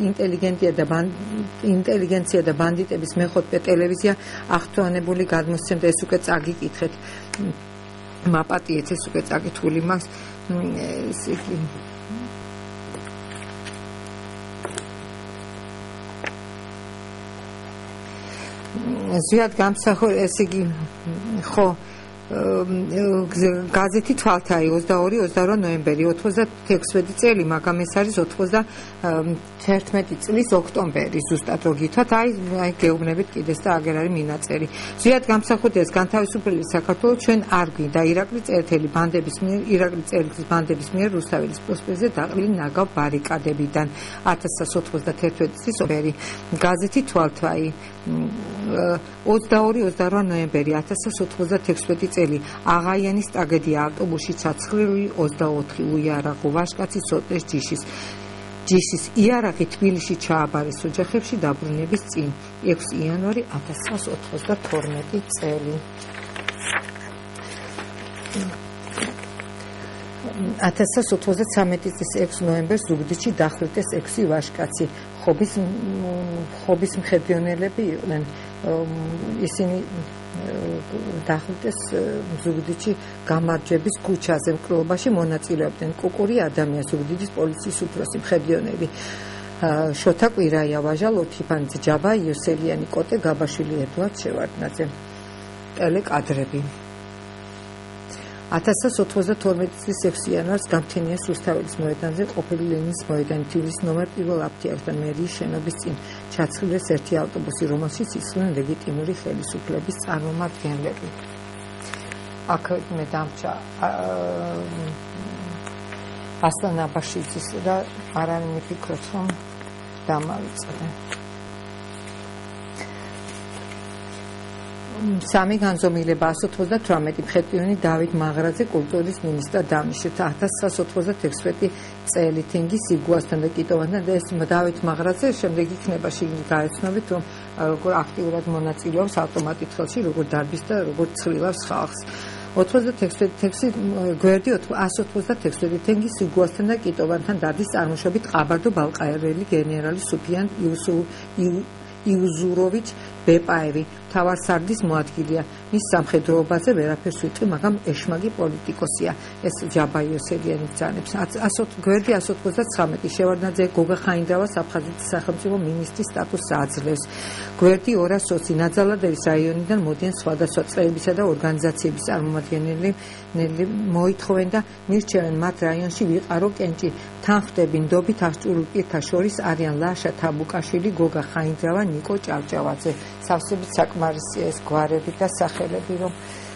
ინტელიგენცია და ბანდიტების მეხუთე ტელევიზია აღთვალებული გადმოსცემდა, ეს უკვე წაგიკითხეთ. მაპატიეთ, ეს უკვე წაკითხული მაქვს. ესე იგი ზიად გამსახურე, ესე იგი ხო გაზეთი თვალთაი 22-28 ნოემბერი 96 წელი, მაგრამ ეს არის 91 წლის ოქტომბერი ზუსტად რო გითხრათ, აი გეუბნებით კიდეს და აგერ არის მინაწერი. ზიად გამსახურდეს განთავისუფლების საქართველოს ჩვენ არ გვინდა ირაკლი წერეთლის ბანდების მიერ რუსთაველის პროსპექტზე დაყრილი ნაგავ ბარიკადებიდან 1991 წლის ოქტომბერი. გაზეთი თვალთაი 22-28 ნოემბერი 1996 წელი აღაიანის ტრაგედია ავტობუსში ჩაცხრილი 24 უიარაღო ვაჟკაცი სოტეს ჯიშის იარაღი თბილისში ჩააბარეს ოჯახებში დაბრუნების წინ 6 იანვარი 1992 წელი. 1993 წლის 6 ნოემბერს ზუგდიდში დახვრიტეს 6 ვაჟკაცი. ხობის მხედრიონელები იყვნენ. ისინი დახვრიტეს ზუგდიდში გამარჯვების ქუჩაზე. მკვლელობაში მონაწილეობდნენ კუკური ადამიანი, ზუგდიდის პოლიციის უფროსი, მხედრიონები. შოთა კვირაია, ვაჟა ლოთიფანიძე, ჯაბა იოსელიანი, კოტე გაბაშვილი, ედუარდ შევარდნაძე. ტელეკადრები. 1992 წლის 6 იანვარს გამთენიეს რუსთაველის მოედანზე ყოფილი ლენინის მოედანი, თბილისის ნომერ 1 აფთიაქთან მერიის შენობის წინ ჩაცხრილეს ერთი ავტობუსი, რომელშიც ისხდნენ ლეგიტიმური ხელისუფლების წარმომადგენლები. აქ მე დამჭა ასლან აბაშიძის და არ არის მიფიქროთ, რომ დამავიწყდა. სამი განზომილება 198 მხედრიონი დავით მაღრაძე კულტურის მინისტრად დამიშრდა 1996 წელი თენგიზ სიგუასთან და კიტოვანთან და ეს დავით მაღრაძე შემდეგ იქნება შიგნით გაეცნობით, რომ როგორ აქტიურად მონაწილეობს ავტომატით ხელში, როგორ დარბის და როგორ ცვლილავს ხალხს. 96 გვერდი 196 თენგიზ სიგუასთან და კიტოვანთან დადის წარმოშობით ყაბარდო ბალყაერელი გენერალი სუფიან იუზუროვიჩ ბეპაევი მთავარსარდის მოადგილეა. მის სამხედროობაზე ვერაფერს ვიტყვი, მაგრამ ეშმაგი პოლიტიკოსია. ეს ჯაბა იოსელიანი ბრძანებს. გვერდი 199 შევარდნაძე გოგა ხაინდრავას აფხაზეთის სახელმწიფო მინისტრის სტატუსს აძლევს. გვერდი 220 ნაძალადევის რაიონიდან მოდიან სხვადასხვა წრეებისა და ორგანიზაციების წარმომადგენლები მოითხოვენ და მირჩევენ მათ რაიონში ვიყარო კენჭი. თან ხვდები ნდობით აღჭურვილ პირთა შორის არიან ლაშა თაბუკაშვილი, გოგა ხაინდრავა, ნიკო ჭავჭავაძე. სავსებით საკმარისია ეს გვარები და სახელები, რომ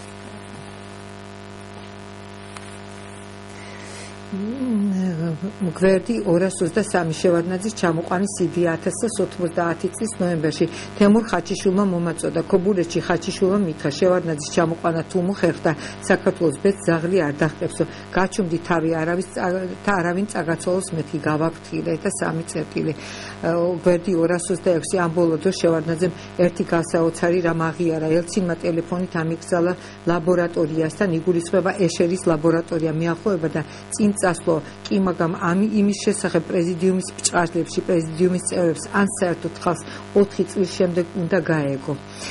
გვერდი 223 შევარდნაძის ჩამოყვანის იდეა 1990 წლის ნოემბერში თემურ ხაჩიშვილმა მომაწოდა. ქობულეთში ხაჩიშვილმა მითხრა შევარდნაძის ჩამოყვანა თუ მოხერხდა საქართველოს ბედს ძაღლი არ დახტებსო. გაჩუმდი თავი არავინ წაგაცოლოს მეთქი გავაფრთხილე და 3 წერტილი. გვერდი 226 ამ ბოლო დროს შევარდნაძემ ერთი გასაოცარი რამ აღიარა. ელცინმა ტელეფონით ამიგზალა ლაბორატორიასთან, იგულისხმება ეშერის ლაბორატორია მიახლოება და წინ წასვლო კი, მაგრამ იმის შესახებ პრეზიდიუმის ბჭყალებში პრეზიდიუმის წევრებს ან საერთოდ ხალხს 4 წლის შემდეგ უნდა გაეგო.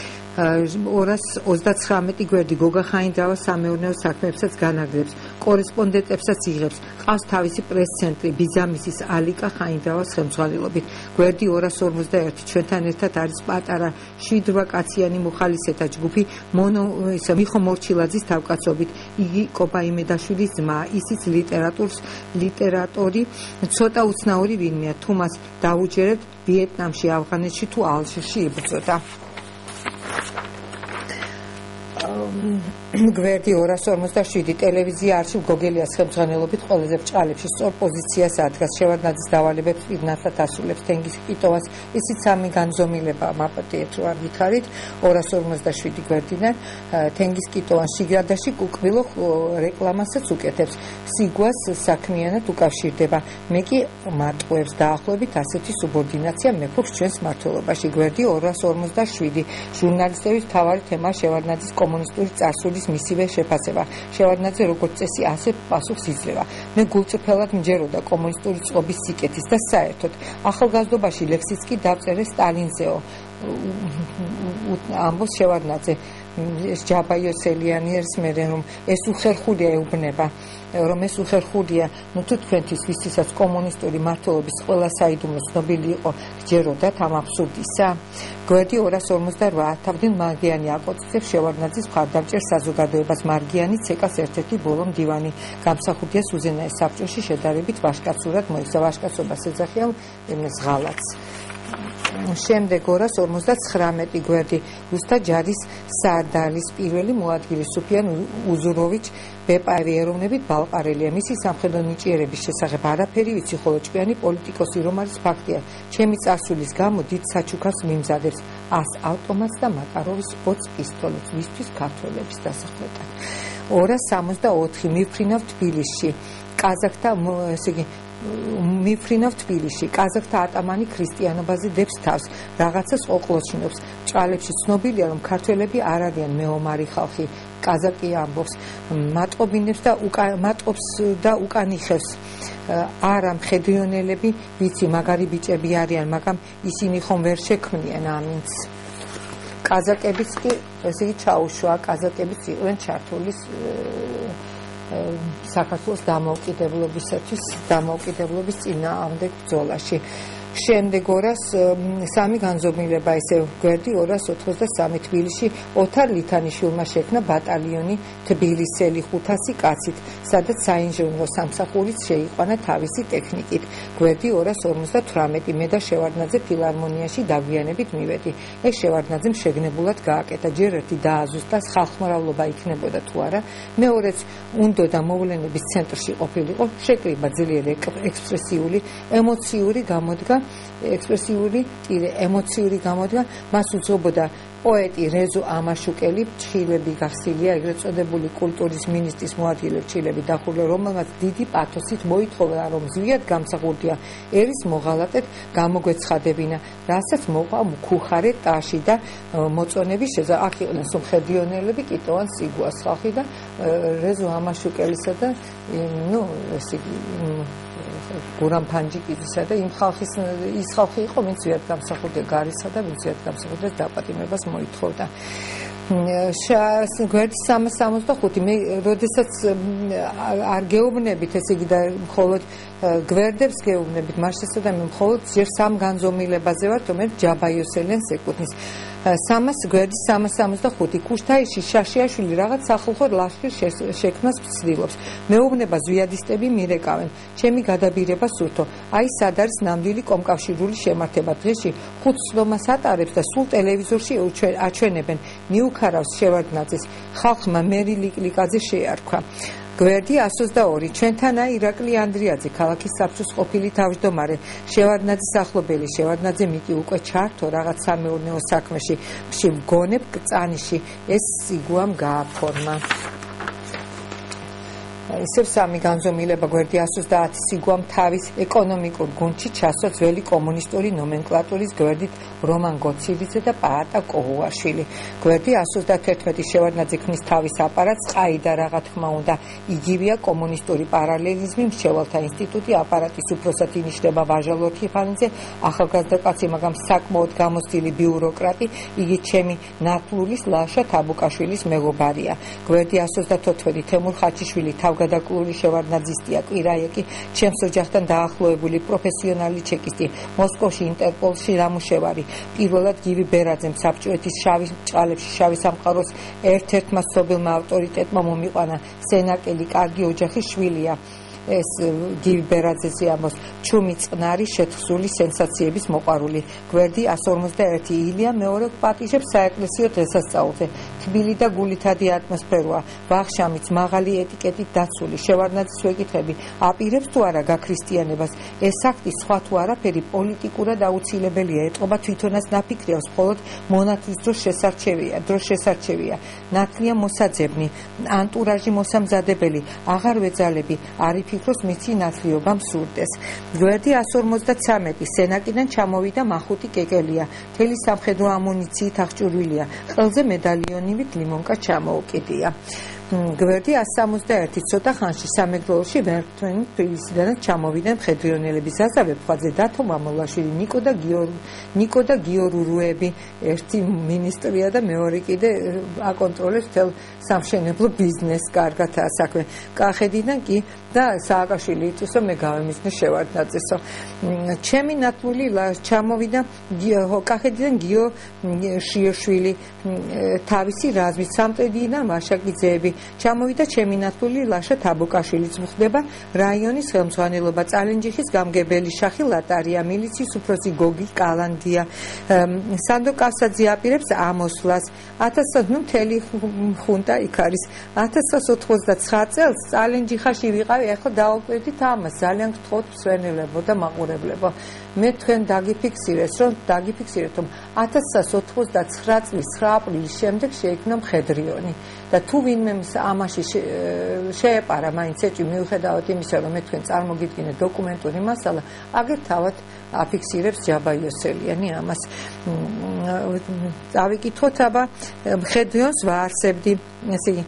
229 გვერდი გოგა ხაინდრავა სამეურნეო საქმეებსაც განაგრძობს, კორესპონდენტებსაც იღებს, ყავს თავისი პრეს-ცენტრი ბიძამისის ალიკა ხაინდრავას ხელმძღვანელობით. გვერდი 241 ჩვენთან ერთად არის პატარა 7 კაციანი მოხალისეთა ჯგუფი მიხო მორჩილაძის თავკაცობით. იგი კობაიმედაშვილის ძმა, ისიც ლიტერატორი, ცოტა უცნაური ვინმეა, თუ მას დაუჯერებთ ვიეტნამში, ავღანეთში თუ ალჟირში იბრძოდა. გვერდი 247 ტელევიზია არშილ გოგელიას ხელმძღვანელობით ყველაზე ბრჭყალებში სწორ პოზიციას ადგას შევარდნაძის დავალებებს პირნათლად ასრულებს თენგიზ ყიტოვას ისიც სამი განზომილება მაპატიეთ რო არ გითხარით 257 გვერდიდან თენგიზ ყიტოვან შიგადაში კუკბილო რეკლამასაც უკეთებს სიგვას საქმიანად უკავშირდება მე კი მარტყუებს დაახლოებით ასეთი სუბორდინაცია მეფობს ჩვენს მმართველობაში გვერდი 257 ჟურნალისტების მთავარი თემა შევარდნაძის კომუნისტური წარსულის მისივე შეფასება შევარდნაძე როგორც წესი ასე პასუხს იძლევა მე გულწრფელად მჯეროდა კომუნისტური წყობის სიკეთის და საერთოდ ახალგაზრდობაში ლექსიც კი დავწერე სტალინზეო ამბობს შევარდნაძე ჯაბა იოსელიანი არის მე რომ ეს უხერხულია ეუბნება რომ ეს უხერხულია ნუ თუ თქვენთვის ვისთვისაც კომუნისტური მმართველობის ყველა საიდუმლო ცნობილი იყო გჯეროდათ ამ აბსურდისა გვერდი 258 თავდინ მარგიანი აკოწიწებს შევარდნაძის მხარდამჭერ საზოგადოებას მარგიანი ცეკას ერთ-ერთი ბოლო მდივანი გამსახურდია სუზენაის საბჭოში შედარებით ვაჟკაცურად მოიქცა ვაჟკაცობას ეძახიან იმას ღალაც შემდეგ 259 გვერდი რუსთა ჯარის სარდალის პირველი მოადგილე სუფიან უზუროვიჩ ბეპაევი ეროვნებით ბალყარელია მისი სამხედრო ნიჭიერების შესახებ არაფერი ვიცი ხოლო ჭკვიანი პოლიტიკოსი რომ არის ფაქტია ჩემი წარსულის გამო დიდ საჩუქარს მიმზადებს 100 ავტომატს და მაკაროვის 20 პისტოლეტს ვისთვის ქართველების დასახლებად 264 მიფრინავ თბილისში კაზაკთა ესე იგი მიფრინავ თბილისში კაზაკთა ატამანი ქრისტიანობაზე დებს თავს რაღაცას ოყლოჩნობს ჭალებში ცნობილია რომ ქართველები არ არიან მეომარი ხალხი კაზაკი ამბობს მატყობინებს და მატყობს და უკანიხევს არა მხედრიონელები ვიცი მაგარი ბიჭები არიან მაგრამ ისინი ხომ ვერ შექმნიან ამინც კაზაკებიც კი ესე იგი ჩაუშვა კაზაკებიც იყვნენ ჩართულის საქართველოს დამოუკიდებლობის წინააღმდეგ ბრძოლაში. შემდეგ 203 განზომილება ესე გვერდი 283 თბილისში ოთარ ლითანიშვილმა შექმნა ბატალიონი თბილისელი 500 კაცით, სადაც საინჟინრო სამსახურიც შეიყვანა თავისი ტექნიკით. გვერდი 258 მე და შევარდნაძე ფილარმონიაში დაგვიანებით მივედი. ეს შევარდნაძემ შეგნებულად გააკეთა. ჯერ ერთი დააზუსტა ხალხმრავლობა იქნებოდა თუ არა. მეორეც უნდოდა მოვლენების ცენტრში ყოფილიყო. შეკრიბა ძლიერ ექსპრესიული, ემოციური გამოდგა ემოციური გამოდგა მას უძღობოდა პოეტი რეზო ამაშუკელი ჩხილები გახსილია ეგრეთ წოდებული კულტურის მინისტრის მოადგილე ჩხილები დახურა რომელმაც დიდი პათოსით მოითხოვა რომ ზვიად გამსახურდია ერის მოღალატედ გამოგვეცხადებინა რასაც მოყვა მუხარე ტაში და მოწონების აქ იყვნენ სომხედიონელები კიტოვან სიგუას ხალხი და რეზო ამაშუკელისა და ნუ ესე გურამ ფანჯიკიძისა და იმ ხალხის ის ხალხი იყო ვინც ზვიად გამსახურდა გარისა და ვინც ზვიად გამსახურდა დაპატიმრებას მოითხოვდა გვერდი 365 მე როდესაც არ გეუბნებით ესე იგი და მხოლოდ გვერდებს გეუბნებით მას შესაძლოა მე მხოლოდ ჯერ სამ განზომილებაზე ვარ თუმცა ჯაბა იოსელიანს ეკუთვნის გვერდი 365 კუშთაისში შაშიაშვილი რაღაც სახალხო ლაშქრის შექმნას ცდილობს მეუბნება ზვიადისტები მირეკავენ ჩემი გადაბირება სურთო აი სად არის ნამდვილი კომკავშირული შემართება დღეში ხუთ ცდომას ატარებს და სულ ტელევიზორში აჩვენებენ მიუქარავს შევარდნაძის ხალხმა მერი ლიკლიკაძე შეარქვა გვერდი 122 ჩვენთანაა ირაკლი ანდრიაძე ქალაქის საბჭოს ყოფილი თავმჯდომარე შევარდნაძის ახლობელი შევარდნაძე მიკი უკვე ჩართო რაღაც სამეურნეო საქმეში მგონებ კწანიში ეს სიგუამ გააფორმა ისევ სამი განზომილება გვერდი 130 სიგუამ თავის ეკონომიკურ გუნდში ჩასვა ძველი კომუნისტური ნომენკლატურის გვერდით რომან გოცილიძე და პაატა კოღუაშვილი გვერდი 131 შევარდნაძე ქმნის თავის აპარატს ყაიდა რა თქმა უნდა იგივეა კომუნისტური პარალელიზმი მრჩეველთა ინსტიტუტი აპარატის უფროსად ინიშნება ვაჟა ლორთიფანიძე ახალგაზრდა კაცი მაგრამ საკმაოდ გამოცდილი ბიუროკრატი იგი ჩემი ნათლულის ლაშა თაბუკაშვილის მეგობარია გვერდი 134 თემურ ხაჩიშვილი გადაკლული შევარდნაძისტია კვირაიეკი ჩემს ოჯახთან დაახლოებული პროფესიონალი ჩეკისტი მოსკოვში ინტერპოლში რამუშევარი პირველად გივი ბერაძემ საბჭოეთის შავი ჭალებში შავი სამყაროს ერთ-ერთმა ცნობილმა ავტორიტეტმა მომიყვანა სენაკელი კარგი ოჯახის შვილია ეს გივი ბერაძეზე ამბობს ჩუმი წყნარი შეთხზული სენსაციების მოყვარული გვერდი 151 ილია მეორე პატიჟებს საეკლესიო დღესასწაულზე თბილი და გულითადი ატმოსფეროა ვახშამიც მაღალი ეტიკეტით დაცული შევარდნაძის ვეკითხები აპირებს თუ არა გაქრისტიანებას ეს აქტი სხვა თუ არაფერი პოლიტიკურად აუცილებელია ეტყობა თვითონაც ნაფიქრიავს მხოლოდ მონათლის დროს შესარჩევია ნათლია მოსაძებნი ანტურაჟი მოსამზადებელი აღარ ვეძალები არ იფიქროს მიცი ნათლიობამ სურდეს გვერდი 153 სენაკიდან ჩამოვიდა მახუთი კეკელია თელი სამხედრო ამუნიციით აღჭურვილია ყელზე მედალიონივით ლიმონკა ჩამოუკიდია გვერდი 161 ცოტა ხანში სამეგრელოში ვერტვენი თბილისიდანაც ჩამოვიდნენ მხედრიონელები ზაზავე ფხაძე დათო მამულაშვილი ნიკო და გიორურუები ერთი მინისტრია და მეორე კიდე აკონტროლებს მთელ სამშენებლო ბიზნესს კარგათაა საქმე კახედიდან კი და სააკაშვილი იწვისო მე გავემიზნე შევარდნაძესო ჩემი ნათლული ჩამოვიდა კახედიდან გიო შიოშვილი თავისი რაზმით სამტრედიიდან ვაშაკიძეები ჩამოვიდა ჩემი ნათლული ლაშა თაბუკაშვილიც მხდება რაიონის ხელმძღვანელობა წალენჯიხის გამგებელი შახი ლატარია მილიციის უფროსი გოგი კალანდია სანდო კავსაძე აპირებს ამოსვლას 1000 მთელი ხუნტა იქ არის 1989 წელს წალენჯიხაში ვიყავი ახლა დავაკვირდით ამას ძალიან გთხოვთ მსვენელებო და მაყურებლებო მე თქვენ დაგიფიქსირეთ რომ 1989 წლის 9 აპრილის შემდეგ შეიქმნა მხედრიონი და თუ ვინმე ამაში შეეპარა მაინც ეჭვი მიუხედავად იმისა რომ მე თქვენ წარმოგიდგინეთ დოკუმენტური მასალა აგერ თავად აფიქსირებს ჯაბა იოსელიანი ამას დავიკითხოთ აბა მხედრიონს ვაარსებდი ესე იგი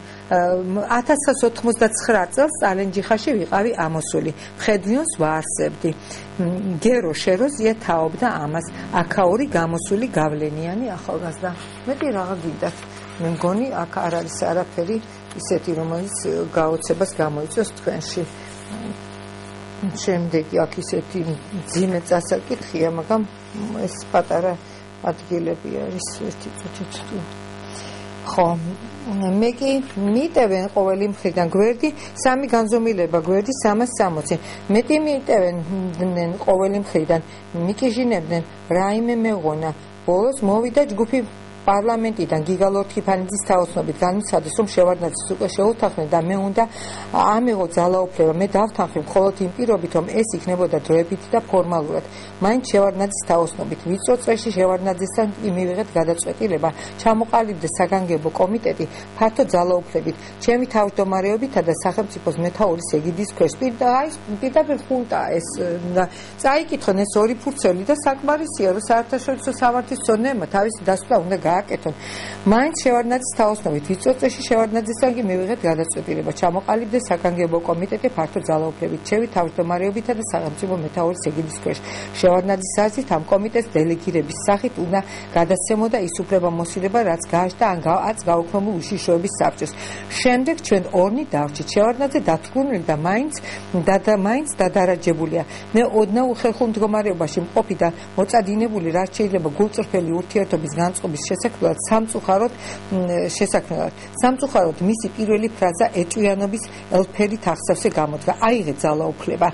1989 წელს წალენჯიხაში ვიყავი ამოსული მხედრიონს ვაარსებდი გერო შეროზია თაობდა ამას აქაური გამოსული გავლენიანი ახალგაზრდა მეტი რაღა გინდათ მე მგონი აქ არ არის არაფერი ისეთი რომელიც გაოცებას გამოიწვევს თქვენში შემდეგი აქ ისეთი ძიმე წასაკითხია მაგრამ ეს პატარა ადგილები არის ერთი წუთით ხო მე კი მიტევენ ყოველი მხრიდან გვერდი სამი განზომილება გვერდი 360 მეტი მიტევენ ყოველი მხრიდან მიკიჟინებდნენ რაიმე მეღონა ბოლოს მოვიდა ჯგუფი პარლამენტიდან გიგალორ თიფანიძის თაოსნობით განიცადეს რომ შევარდნაძის უკვე შეუთანხმდნენ და მე უნდა ამიღო ძალაუფლება მე დავთანხმდი მხოლოდ იმ პირობით რომ ეს იქნებოდა დროებითი და ფორმალურად მაინც შევარდნაძის თაოსნობით ვიწრო წრეში შევარდნაძესთან მივიღეთ გადაწყვეტილება ჩამოყალიბდეს საგანგებო კომიტეტი ფართო ძალაუფლებით ჩემი თავმჯდომარეობითა და სახელმწიფოს მეთაურის ეგიდის ქვეშ პირდაპირ ხუნტა ეს წაიკითხონ ეს ორი ფურცელი და საკმარისია რომ საერთაშორისო სამართლის ცოდნებმა თავისი დასკვნა უნდა გააკეთონ მაინც შევარდნაძის თაოსნობით ვიწრო წრეში შევარდნაძესთან კი მივიღეთ გადაწყვეტილება ჩამოყალიბდეს საგანგებო კომიტეტი ფართო ძალაუფლებით ჩემი თავმჯდომარეობითა და სახელმწიფო მეთაურის ეგიდის ქვეშ შევარდნაძის აზრით ამ კომიტეტს დელეგირების სახით უნდა გადასცემოდა ის უფლებამოსილება რაც გააჩნდა ან გაუქმებულ უშიშროების საბჭოს შემდეგ ჩვენ ორნი დავრჩით შევარდნაძე დათრგუნული და მაინც დადარაჯებულია მე ოდნავ უხერხულ მდგომარეობაში მყოფი და მოწადინებული რაც შეიძლება გულწრფელი ურთიერთობის განწყობის სამწუხაროდ მისი პირველი ფრაზა ეჭვიანობის ელფერით ახსავსე გამოდგა აიღე ძალაუფლება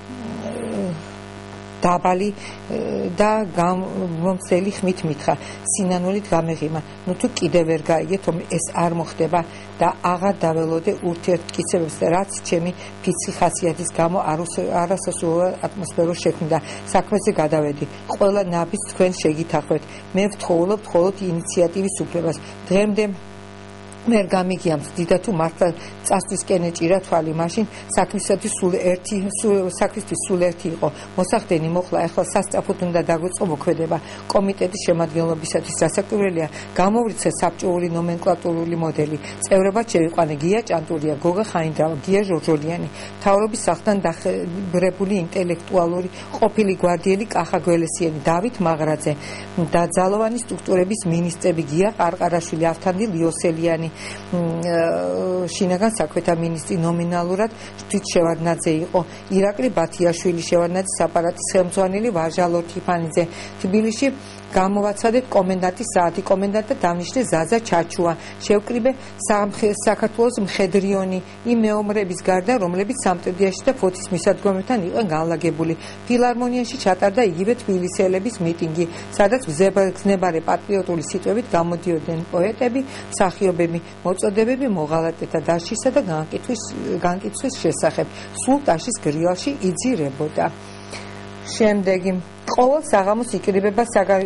დაბალი და მომწელი ხმით მითხრა სინანულით გამეღიმა ნუ თუ კიდევ ვერ გაიგეთ რომ ეს არ მოხდება და აღარ დაველოდე ურთიერთმტკიცებებს და რაც ჩემი ფიცი ხასიათის გამო არასასურველ ატმოსფეროს შექმნიდა საქმეზე გადავედი ყველა ნაბის თქვენ შეგითანხმეთ მე ვთხოვობ მხოლოდ ინიციატივის უფლებას დღემდე მე გამიგიამს დიდა თუ მართლა წასვლისკენ ეჭირა თვალი მაშინ საქმისთვის სულ ერთი იყო მოსახდენი მოხლა ახლა სასწრაფოდ უნდა დაგვეწყო მოქმედება კომიტეტის შემადგენლობისათვის დასაკვირველია გამოვრიცხე საბჭოური ნომენკლატურული მოდელი წევრებად შევიყვანე გია ჭანტურია გოგა ხაინდრავა გია ჟორჟოლიანი მთავრობის სახლთან დახრებული ინტელექტუალური ყოფილი გვარდიელი კახა გველესიანი დავით მაღრაძე და ძალოვანი სტრუქტურების მინისტრები გია ყარყარაშვილი ავთანდილ იოსელიანი შინაგან საქმეთა მინისტრი ნომინალურად თვით შევარდნაძე იყო, ირაკლი ბათიაშვილი შევარდნაძის აპარატის ხელმძღვანელი, ვაჟა ლორთიფანიძე თბილისში გამოვაცადეთ კომენდანტის საათი, კომენდანტად დავნიშნეს ზაზა ჩაჩუა, შევკრიბე საქართველოს მხედრიონი იმ მეომრების გარდა, რომლებიც სამტრედიაში და ფოთის მისადგომებთან იყვნენ განლაგებული. ფილარმონიაში ჩატარდა იგივე თბილისელების მიტინგი, სადაც გზნებარე პატრიოტული სიტყვებით გამოდიოდნენ პოეტები, მსახიობები, მოწოდებები მოღალატეთა დაშლისა და განკითხვის შესახებ. სულ ტაშის გრიალში იძირებოდა. შემდეგი ყოველ საღამოს იკრიბება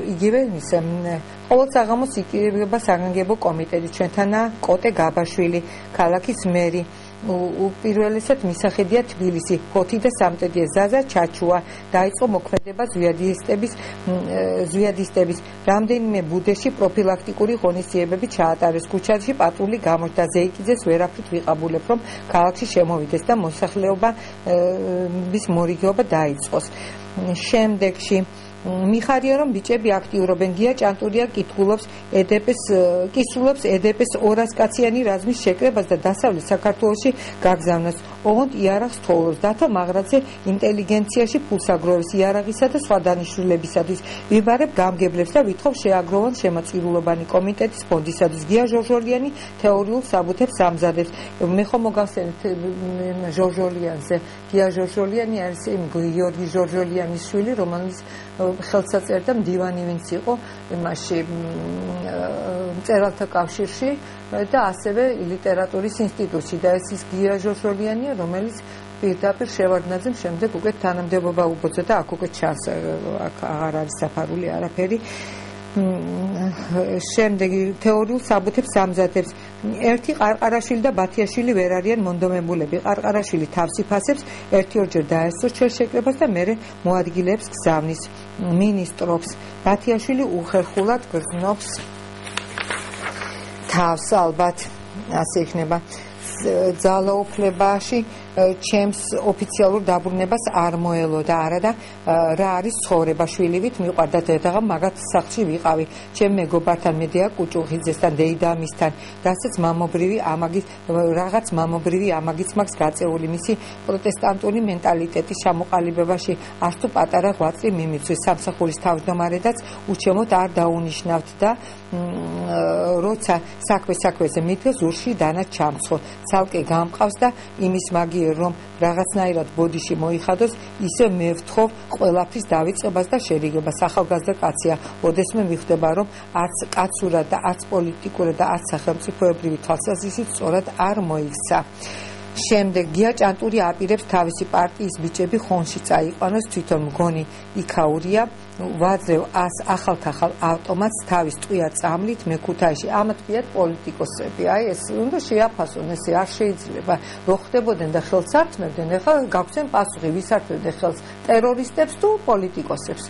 საგანგებო კომიტეტი, ჩვენთანაა კოტე გაბაშვილი, ქალაქის მერი, უპირველესად მისახედია თბილისი, ფოთი და სამტრედია, ზაზა ჩაჩუა, დაიწყო მოქმედება ზვიადისტების, რამდენიმე ბუდეში პროფილაქტიკური ღონისძიებები ჩაატარეს, ქუჩაში პატრული გამოჩნდა, ზეიკიძეს ვერაფრით ვიყაბულებ, რომ ქალაქში შემოვიდეს და მოსახლეობის მორიგეობა დაიწყოს. შემდეგში მიხარია რომ ბიჭები აქტიურობენ, გია ჭანტურია კითხულობს ედეპეს 200 კაციანი რაზმის შეკრებას და დასავლეთ საქართველოში გაგზავნას. ოღონდ იარაღს თოვლობს, დათა მაღრაძე ინტელიგენციაში ფულს აგროვებს იარაღისა და სხვა დანიშნულებისათვის. ვიბარებ გამგებლებს და ვითხოვ შეაგროვონ შემოწირულობანი კომიტეტის ფონდისათვის. გია ჟორჟოლიანი თეორიულ საბუთებს ამზადებს. მე ხომ მოგახსენეთ ჟორჟოლიანზე. გია ჟორჟოლიანი არის გიორგი ჟორჟოლიანის შვილი, რომელიც ხელსაწერდა მდივანი ვინც იყო იმაში მწერალთა კავშირში და ასევე ლიტერატურის ინსტიტუტში და ეს ის გია ჟორჟოლიანია, რომელიც პირდაპირ შევარდნაძემ შემდეგ უკვე თანამდებობა უბოძა და აქ უკვე ჩანს, აქ აღარ არის საფარული არაფერი. შემდეგი თეორიულ საბუთებს ამზადებს. ერთი ყარყარაშვილი და ბათიაშვილი ვერ არიან მონდომებულები. ყარყარაშვილი თავს იფასებს, ერთი-ორჯერ დაესწროს ჩვენ შეკრებას და მერე მოადგილეებს გზავნის, მინისტრობს. ბათიაშვილი უხერხულად გრძნობს თავს, ალბათ ასე იქნება. ძალაუფლებაში ჩემს ოფიციალურ დაბრუნებას არ მოელოდა, არადა რა არის ცხოვრება შვილივით მიყვარდა დედაღა მაგათ სახლში ვიყავი, ჩემ მეგობართან მედია კუჭუხიძესთან, დეიდამისთან, რასაც რაღაც მამობრივი ამაგიც მაქვს გაწეული მისი პროტესტანტული მენტალიტეტის ჩამოყალიბებაში, არც თუ პატარა ღვაწლი მიმიწვეს. სამსახურის თავმჯდომარედაც უჩემოდ არ დაუნიშნავთ და როცა საქმეზე მიდგას ურში დანა ჩამცხო, ცალკე გამყავს და იმის მაგიერ რომ რაღაცნაირად ბოდიში მოიხადოს, ისე მე ვთხოვ ყველაფრის დავიწყებას და შერიგებას. ახალგაზრდა კაცია, ოდესმე მიხვდება რომ არც კაცურად და არც პოლიტიკურად და არც სახელმწიფოებრივი თვალსაზრისით სწორად არ მოიქცა. შემდეგ გია ჭანტური აპირებს თავისი პარტიის ბიჭები ხონში წაიყვანოს, თვითონ მგონი იქაურია, ვაძრევ ახალ ავტომატს თავის ტყვია წამლით მე ქუთაისში. ამათ ვიათ პოლიტიკოსები, აი ეს უნდა შეაფასონ, ესე არ შეიძლება. რო ხდებოდნენ და ხელს ართმევდნენ, ეხლა გაგვცენ პასუხი, ვის ართმევდნენ ხელს, ტერორისტებს თუ პოლიტიკოსებს.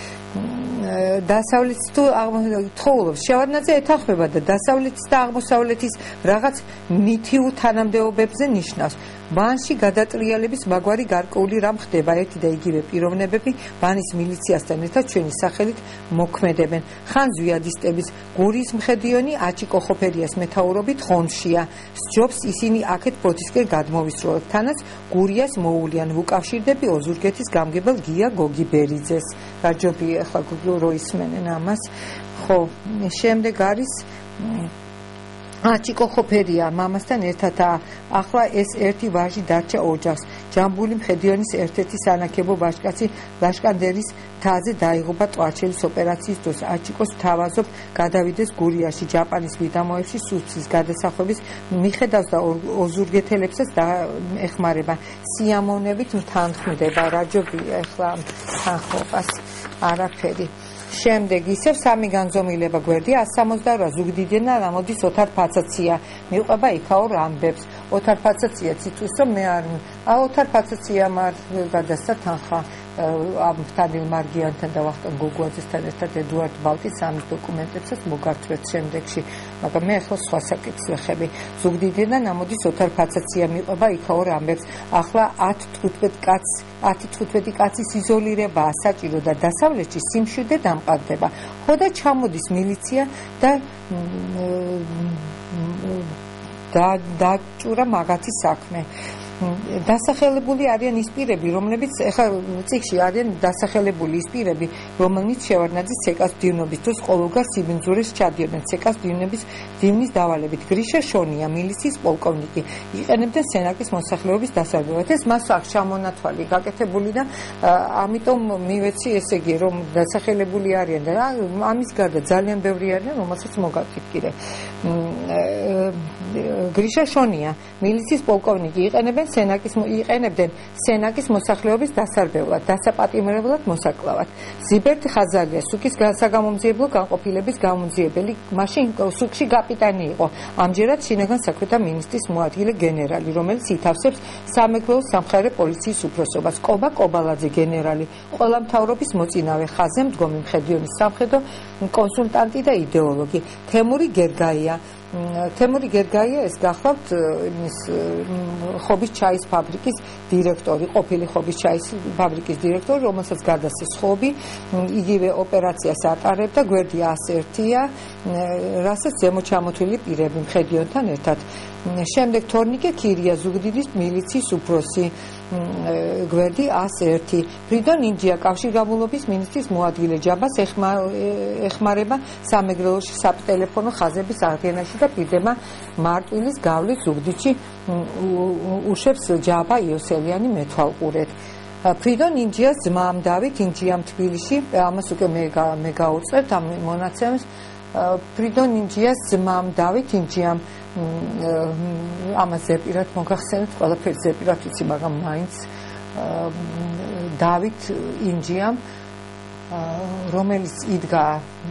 დასავლეთის თუ თხოვლობს შევარდნაძე ეთანხმება და დასავლეთის და აღმოსავლეთის რაღაც მითიურ თანამდებობებზე ნიშნავს. ბანში გადატრიალების მაგვარი გარკვეული რამ ხდება, ერთი და იგივე პიროვნებები ბანის მილიციასთან ერთად ჩვენი სახელით მოქმედებენ. ხან ზვიადისტების გურიის მხედრიონი აჭიკო ხოფერიას მეთაურობით ხონშია. სჯობს ისინი აქეთ ფოთისკენ გადმოვისროლოთ, თანაც გურიას მოულიან. ვუკავშირდები ოზურგეთის გამგებელ გია გოგიბერიძეს. რაჯობია ახლა რო ისმენენ ამას. ხო, შემდეგ არის აჭიკო ხოფერია მამასთან ერთადაა. ახლა ეს ერთი ვაჟი დარჩა ოჯახს. ჯამბული მხედრიონის ერთ-ერთი სანაქებო ვაჟკაცი ლაშკანდერის თაზე დაიღუპა ტვარჩელის ოპერაციის დროს. აჭიკოს თავაზობ გადავიდეს გურიაში, ჯაპანის მიდამოებში სუსტის გადასახვების მიხედავს და ოზურგეთელებსაც ეხმარება. სიამოვნებით თანხმდება, რაჯობია ახლა თანხმობას არაფერი. შემდეგ ისევ სამი განზომილება გვერდია 168 ზუგდიდიდან ამოდის ოთარ ფაცაცია, მიყვება იქაურ ამბებს. ოთარ ფაცაცია ციტვის რომ მე არ ოთარ ფაცაცია მარ გადასცა თანხა ამფთანილ მარგიანთან და ვახტანგ გოგუაძესთან ერთად ედუარდ ბალტის ამის დოკუმენტებსაც მოგართვეთ შემდეგში, მაგრამ მე ახლა სხვა საკითხს ვეხები. ზუგდიდიდან ამოდის ოთარ ფაცაცია, მიყვება იქაურ ამბებს. ახლა 10-15 კაცის იზოლირებაა საჭირო და დასავლეთში სიმშვიდე დამყარდება. ხო და ჩამოდის მილიცია და დაჭურა მაგათი საქმე. დასახელებული არიან ის პირები, რომლებიც ეხლა წიგნში არიან დასახელებული ის პირები, რომელნიც შევარდნაძის ცეკას მდივნობის დროს ყოველგვარ სიბინძურეს ჩადიოდნენ. ცეკას მდივნების მდივნის დავალებით გრიშა შონია, მილიციის პოლკოვნიკი, იყენებდნენ სენაკის მოსახლეობის დასარბევად. ეს მას აქვს ჩამონათვალი გაკეთებული და ამიტომ მივეცი ესე იგი, რომ დასახელებული არიან და ამის გარდა ძალიან ბევრი არიან, რომელსაც მოგაკითხე. გრიშა შონია, მილიციის პოლკოვნიკი, იყენებდნენ სენაკის მოსახლეობის დასარბევად, დასაპატიმრებლად მოსაკლავად. ზიბერტ ხაზალია, სუკის საგამომძიებლო განყოფილების გამომძიებელი, მაშინ სუკში კაპიტანი იყო. ამჯერად შინაგან საქმეთა მინისტრის მოადგილე გენერალი, რომელიც ითავსებს სამეგრელოს სამხარე პოლიციის უფროსობას. კობა კობალაძე გენერალი, ყველა მთავრობის მოწინავე, ხაზე მდგომი მხედრიონის სამხედრო კონსულტანტი და იდეოლოგი. თემური გერგაია ეს გახლავთ იმის ხობის ჩაის ფაბრიკის დირექტორი, ყოფილი ხობის ჩაის ფაბრიკის დირექტორი, რომელსაც გადასცეს ხობი, იგივე ოპერაციას ატარებდა, გვერდი 101-ია, რასაც ზემოჩამოთვლილი პირები მხედრიონთან ერთად. შემდეგ თორნიკე ქირია, ზუგდიდის მილიციის უფროსი, გვერდი 101. ფრიდონ ინჯია, კავშირგაბმულობის მინისტრის მოადგილე, ჯაბას ეხმარება სამეგრელოში სატელეფონო ხაზების აღდგენაში და პირდება მარტვილის გავლით ზუგდიდში უშვებს ჯაბა იოსელიანი მეთვალყურეთ. ფრიდონ ინჯიას ძმამ დავით ინჯიამ თბილისში, ამას უკვე მე გავუწევთ ამ მონაცემს. ფრიდონ ინჯიას ძმამ დავით ინჯიამ ამას ზეპირად მოგახსენებთ, ყველაფერი ზეპირად ვიცი, მაგრამ მაინც დავით ინჯიამ, რომელიც იდგა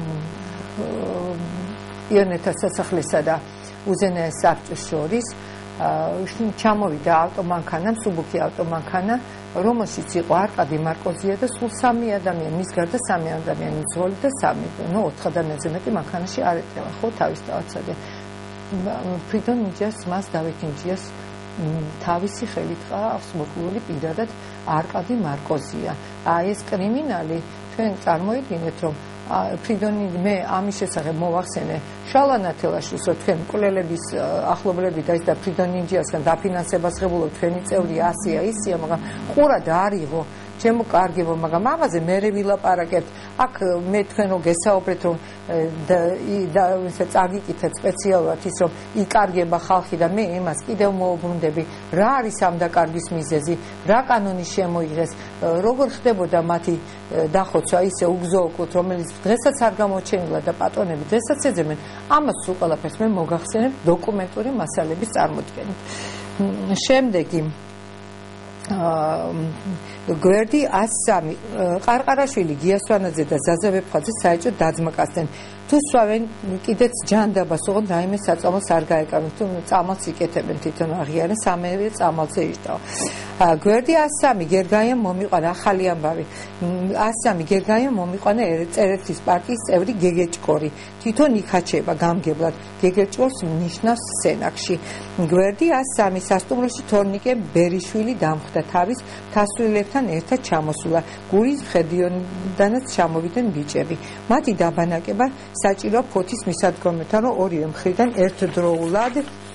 იონეთა სასახლესა და უზენაეს საბჭოს შორის, ჩამოვიდა ავტომანქანა, მსუბუქი ავტომანქანა, რომელშიც იყო არკადი მარკოზია და სულ 3 ადამიანი, მის გარდა 3 ადამიანი მძღოლი და 4 ადამიანზე მეტი მანქანაში არ ეტევა, ხო, თავისთავად. ფრიდონ ინჯიას მას დავით ინჯიას თავისი ხელით ყავს მოკლული პირადად არკადი მარკოზია. ეს კრიმინალი თქვენ წარმოიდგინეთ, რომ ფრიდონი მე ამის შესახებ მოვახსენე შალანათელაშვილს, რომ თქვენ მკვლელების ახლობლები და ის და ფრიდონ ინჯიასგან დაფინანსებას ღებულობ, თქვენი წევრი ასია ისია, მაგრამ ყურად არ იღო ჩემო კარგებო, მაგრამ ამაზე მერე ვილაპარაკებთ. აქ მე თქვენ რო გესაუბრეთ, რომ და წაგიკითხეთ სპეციალურად ის, რომ იკარგება ხალხი და მე იმას კიდევ მოუბრუნდები, რა არის ამ დაკარგვის მიზეზი, რა კანონი შემოიღეს, როგორ ხდებოდა მათი დახოცვა ისე უგზო-უკუთ, რომელიც დღესაც არ გამოჩენილა და პატრონები დღესაც ეძებენ, ამას სულ ყველაფერს მე მოგახსენებ დოკუმენტური მასალების წარმოდგენით. შემდეგი გვერდი 103 ყარყარაშვილი, გიასვანაძე და ზაზა ვეფხაძე საეჭვოდ დაძმაკასდნენ. თუ სვავენ კიდეც ჯანდაბას, ოღონდ რაიმე საწამალს არ გაეკავენ, თუ წამალს იკეთებენ თვითონ აღიარენ, სამივე წამალზე იშტავა. გვერდი 103 გერგაიამ მომიყვანა ახალი ამბავი. 103 გერგაიამ მომიყვანა წერეთის პარტიის წევრი გეგეჭკორი. თვითონ იქაჩება გამგებლად. გეგეჭკორს ნიშნავს სენაკში. გვერდი 103 სასტუმროში თორნიკე ბერიშვილი დამხვდა, თავის თასვილებთან ერთად ჩამოსულა. გურის მხედრიონიდანაც ჩამოვიდნენ ბიჭები. მათი დაბანაკება საჭირო ფოთის მისადგომებთან, რომ ორივე მხრიდან ერთდროულად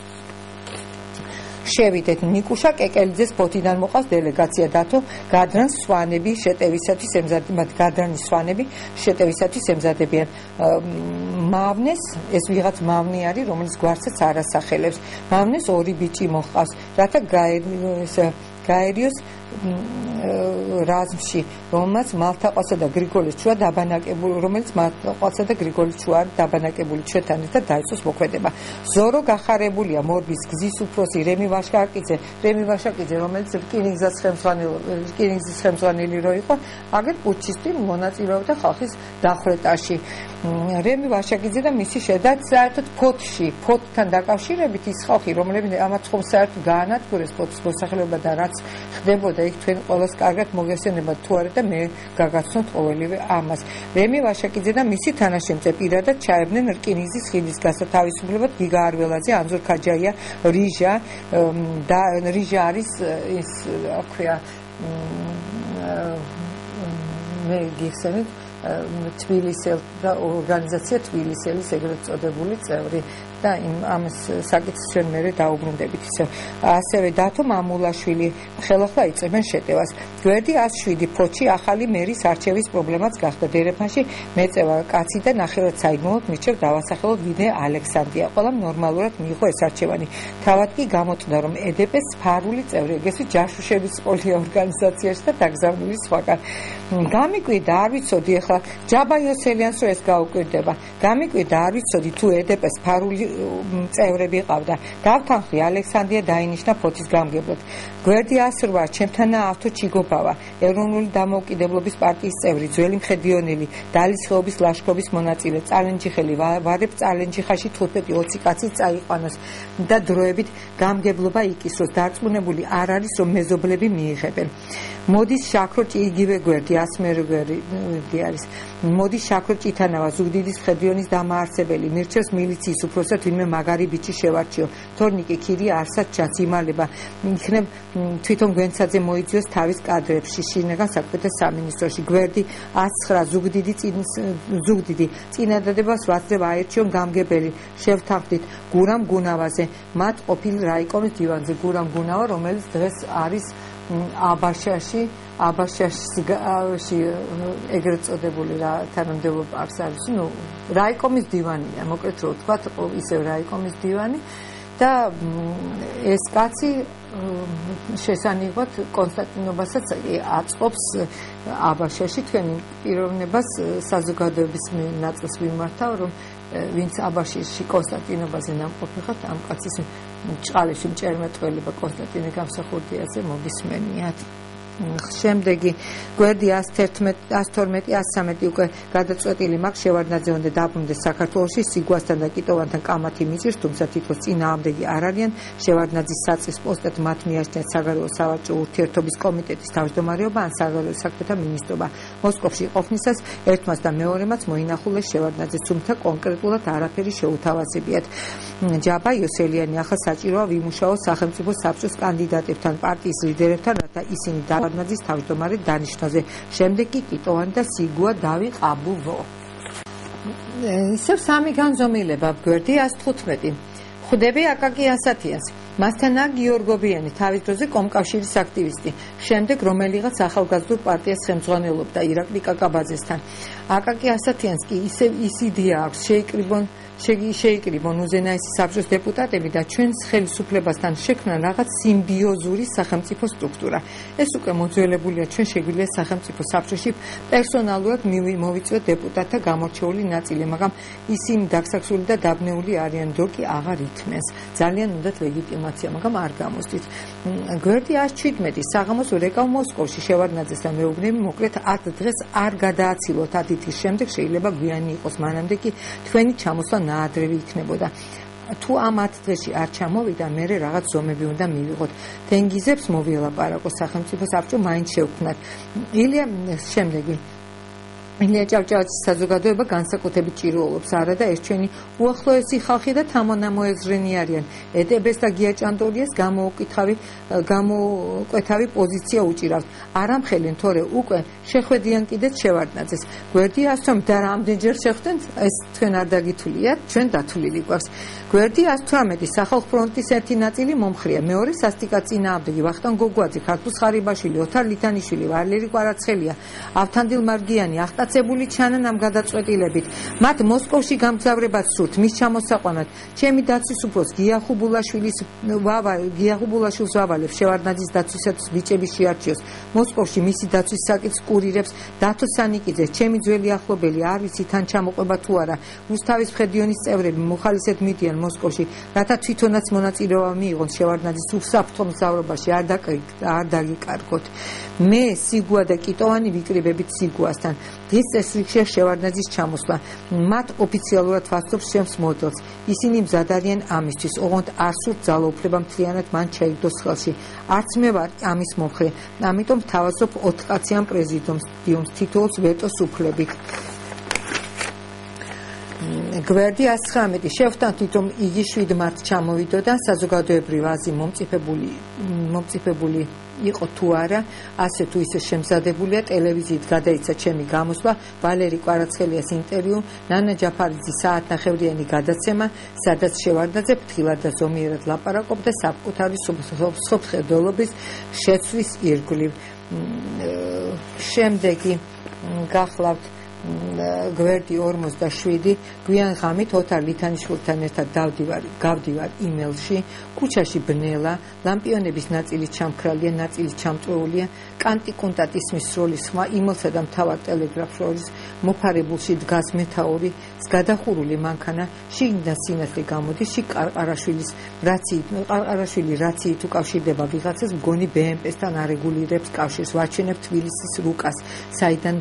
შევიდეთ. ნიკუშა კეკელიძეს ფოთიდან მოყავს დელეგაცია დათო გადრანს სვანები შეტევისათვის ემზადებიან. მავნეს, ეს ვიღაც მავნე არის, რომელიც გვარცაც არ ასახელებს. მავნეს 2 ბიჭი მოჰყავს, რათა გაერიოს რაზმში, რომელიც მალთაყვასა და გრიგოლის ჩუა დაბანაკებული, ჩვენთან ერთად დაიწყოს მოქმედება. ზორო გახარებულია მორბის გზის უფროსი რემი ვაშაკიძე, რომელიც რკინიგზის ხელმძღვანელი რო იყო, აგერ პუტჩისტი მონაწილეობდა ხალხის დახვრეტაში. რემი ვაშაკიძე და მისი შედაც საერთოდ ფოთთან დაკავშირებით ის ხალხი, რომლებიც ამათ ხომ საერთოდ გაანადგურეს ფოთის მოსახლეობა და რაც ხდებოდა იქ თქვენ ყველას კარგად მოგესწრებათ თუ არა და მე გაგაცნოთ ყოველივე ამას. რემი ვაშაკიძე და მისი თანაშემწე პირადად ჩაებდნენ რკინიგზის ხიდის გასათავისუფლებად გიგა არველაძე, ანზორ ქაჯაია, რიჟა არის ის აქვია მე გიხსენით თბილისელთა ორგანიზაცია თბილისელის ეგრეთ წოდებული წევრი და ამ საკითხს ჩვენ მერე დაუბრუნდებით ისევ. ასევე დათო მამულაშვილი ხელახლა იწებენ შეტევას. გვერდი 107 ფოთში ახალი მერის არჩევის პრობლემაც გახდა. დერეფანში მეწევა კაცი და ნახევრად საიდუმლოდ მირჩევ დავასახელოთ ვინე ალექსანდრია. ყველამ ნორმალურად მიიღო ეს არჩევანი. თავად კი გამოწვდა რომ EDP-ს ფარული წევრი ეგრესვე ჯაშუშების პოლია ორგანიზაციაში და დაგზავნილი სხვაგან. გამიკვირდა არ ვიცოდი ახლა ჯაბა იოსელიანს რომ ეს გაუკვირდება. გამიკვირდა არ ვიცოდი თუ EDP-ს ფარული წევრები ყავდა. დავთანხმდი ალექსანდრია დაინიშნა ფოთის გამგებლად. გვერდი 108 ჩემთანა ავთო ჩიგობავა ეროვნული დამოუკიდებლობის პარტიის წევრი ძველი მხედრიონელი დალის ხეობის ლაშქრობის მონაწილე წალენჯიხელი ვარებ წალენჯიხაში 15-20 კაცი წაიყვანოს და დროებით გამგებლობა იკისროს დარწმუნებული არ არის რომ მეზობლები მიიღებენ. მოდის შაქრო იგივე გვერდი ასმერი გვერდი არის. მოდის შაქრო ჭითანავა ზუგდიდის მხედრიონის დამაარსებელი მირჩევს მილიციის უფროსად ვინმე მაგარი ბიჭი შევარჩიო. თორნიკე ქირია არსად ჩაც იმალება იქნებ თვითონ გვენცაძე მოიძიოს თავის კადრებში შინაგან საქმეთა სამინისტროში. გვერდი 109 ზუგდიდი წინადადებას ვაცდებ აერჩიონ გამგებელი შევთანხმდით გურამ გუნავაზე მათ ყოფილ რაიკომის დივანზე. გურამ გუნავა რომელიც დღეს არის აბაშაში ეგრეთ წოდებული რა თანამდებობა აქვს არის ნუ რაიკომის დივანია მოკლედ რო ვთქვა ისევ რაიკომის დივანი და ეს კაცი შესანიღბად კონსტანტინოვასაც აწყობს აბაშაში თქვენი პიროვნებას საზოგადოების ნაწილს ვიმართავ რომ ვინც აბაშიში კონსტანტინოვაზე ნამყოფი ხართ ამ კაცის ჭყალში მჭერმეტყველება კონსტანტინე გამსახურდიაზე მოგისმენიათ. შემდეგი გვერდი 112-113 უკვე გადაწყვეტილი მაქვს შევარდნაძე უნდა დაბრუნდეს საქართველოში სიგუასთან და კიტოვანთან კამათი მიწირს თუმცა თითქოს წინააღმდეგი არ არიან შევარდნაძის საწყის პოსტად მათ მიაჩნიათ საგარეო სავაჭრო ურთიერთობის კომიტეტის თავმჯდომარეობა ან საგარეო საქმეთა მინისტრობა მოსკოვში ყოფნისას ერთმას და მეორემაც მოინახულეს შევარდნაძეს თუმცა კონკრეტულად არაფერი შეუთავაზებიათ. ჯაბა იოსელიანი ახლა საჭიროა ვიმუშაოს სახელმწიფო საბჭოს კანდიდატებთან პარტიის ლიდერებთან რათა ისინი შევარდნაძის თავმჯდომარე დანიშნაზე. შემდეგ კი კიტოვანი და სიგუა დავიყაბულო. ისევ სამი განზომილება გვერდი 115. ხვდები აკაკი ასათიანს. მასთანაა გიორგობიანი თავის დროზე კომკავშირის აქტივისტი. შემდეგ რომელიღაც ახალგაზრდულ პარტიას ხელმძღვანელობდა ირაკლი კაკაბაძესთან. აკაკი ასათიანს კი ისევ ის იდეა აქვს შეიკრიბონ უზენაესი საბჭოს დეპუტატები და ჩვენს ხელისუფლებასთან შექმნან რაღაც სიმბიოზური სახელმწიფო სტრუქტურა. ეს უკვე მოძველებულია ჩვენ შეგვიძლია სახელმწიფო საბჭოში პერსონალურად მოვიწვიოთ დეპუტატთა გამორჩეული ნაწილი, მაგრამ ისინი დაგსაქსული და დაბნეული არიან, დრო კი აღარ ითმენს. ძალიან უნდათ ლეგიტიმაცია, მაგრამ არ გამოსდით. გვერდი 117 საღამოს რეკავ მოსკოვში შევარდნაძესთან მეუბნები მოკლედ 10 დღეს არ გადააცილოთ 10 დღის შემდეგ შეიძლება გვიანი იყოს მანამდე კი თქვენი ჩამოსვლა ნაადრევი იქნებოდა. თუ ამ 10 დღეში არ ჩამოვიდა, მერე რაღაც ზომები უნდა მივიღოთ. თენგიზებს მოვილაპარაკო სახელმწიფო საბჭო მაინც შევქმნათ. ილია შემდეგი ილია ჭავჭავაძის საზოგადოება განსაკუთრებით ჭიროულობს არა და ეს ჩვენი უახლოესი ხალხი და თამონამოეზრენი არიან. EDP-ს და გია ჭანტურიას გამოკვეთავი პოზიცია უჭირავთ. არამხელენ თორე უკვე შეხვედიან კიდეც შევარდნაძეს. გვერდი 112 და რამდენჯერ შეხვდენ ეს თქვენ არ დაგითuliat, ჩვენ დათვლილი გვაქვს. გვერდი 118 სახალხო ფრონტის ერთი ნაწილი მომხრია. მეორე სასტიკად წინააღმდეგი ვახტანგ გოგუაძე, ქართულ ხარიბაშვილი, ოთარ ლითანიშვილი, ვალერი კვარაცხელია, ავთანდილ მარგიანი ახტაცებული ჩანან ამ გადაწყვეტილებით. მათ მოსკოვში გამგზავრებაც სურთ მის ჩამოსაყვანად. ჩემი დაცვის უფროს გიახუბულაშვილის ვავალებს შევარდნაძის დაცვისათვის ბიჭები შეარჩიოს. მოსკოვში მისი დაცვის საკითხს კურირებს დათო სანიკიძე, ჩემი ძველი ახლობელი, არ ვიცი თან ჩამოყვება თუ არა. რუსთავის მხედრიონის წევრები მოხალისედ მიდიან მოსკოვში, რათა თვითონაც მონაწილეობა მიიღონ შევარდნაძის უსაფრთხო მგზავრობაში, არ დაგიკარგოთ. მე სიგუა და კიტოვანი ვიკრიბებით სიგუასთან. დღის წესრიგში შევარდნაძის ჩამოსვლა. მათ ოფიციალურად ვასწრობს ჩემს მოდელს. ისინი მზად არიან ამისთვის. ოღონდ არ სურთ ძალაუფლება მთლიანად მან ჩაიგდოს ხელში. არც მე ვარ ამის მომხრე. ამიტომ ვთავაზობ 4 კაციან პრეზიდიუმს თითოეულს ვეტოს უფლებით. გვერდი 119 შევხვდით რომ იგი 7 მარტს ჩამოვიდოდა საზოგადოებრივ აზრი მომწიფებული იყო თუ არა ასე თუ ისე შემზადებულია ტელევიზიით გადაიცა ჩემი გამოსვლა ვალერი კვარაცხელიას ინტერვიუ ნანა ჯაფარიძის საათნახევრიანი გადაცემა სადაც შევარდაძე ფრთხილად და ზომიერად ლაპარაკობდა საკუთარი სოფხედველობის შეცვლის ირგვლივ შემდეგი გახლავთ გვერდი 47 გვიან ღამით ოთარ ლითანიშვილთან ერთად გავდივარ იმელში ქუჩაში ბნელა ლამპიონების ნაწილი ჩამქრალია ნაწილი ჩამწვეულია კანტიკუნტატ ისმის სროლის ხმა იმელსა და მთავარ ტელეგრაფ შორის მოფარებულში დგას მეთაური გადახურული მანქანა შიგნიდან სინათლე გამოდის ყარყარაშვილი რაციით უკავშირდება ვიღაცას მგონი BMP-სთან არეგულირებს კავშირს ვაჩვენებ თბილისის რუკას საიდან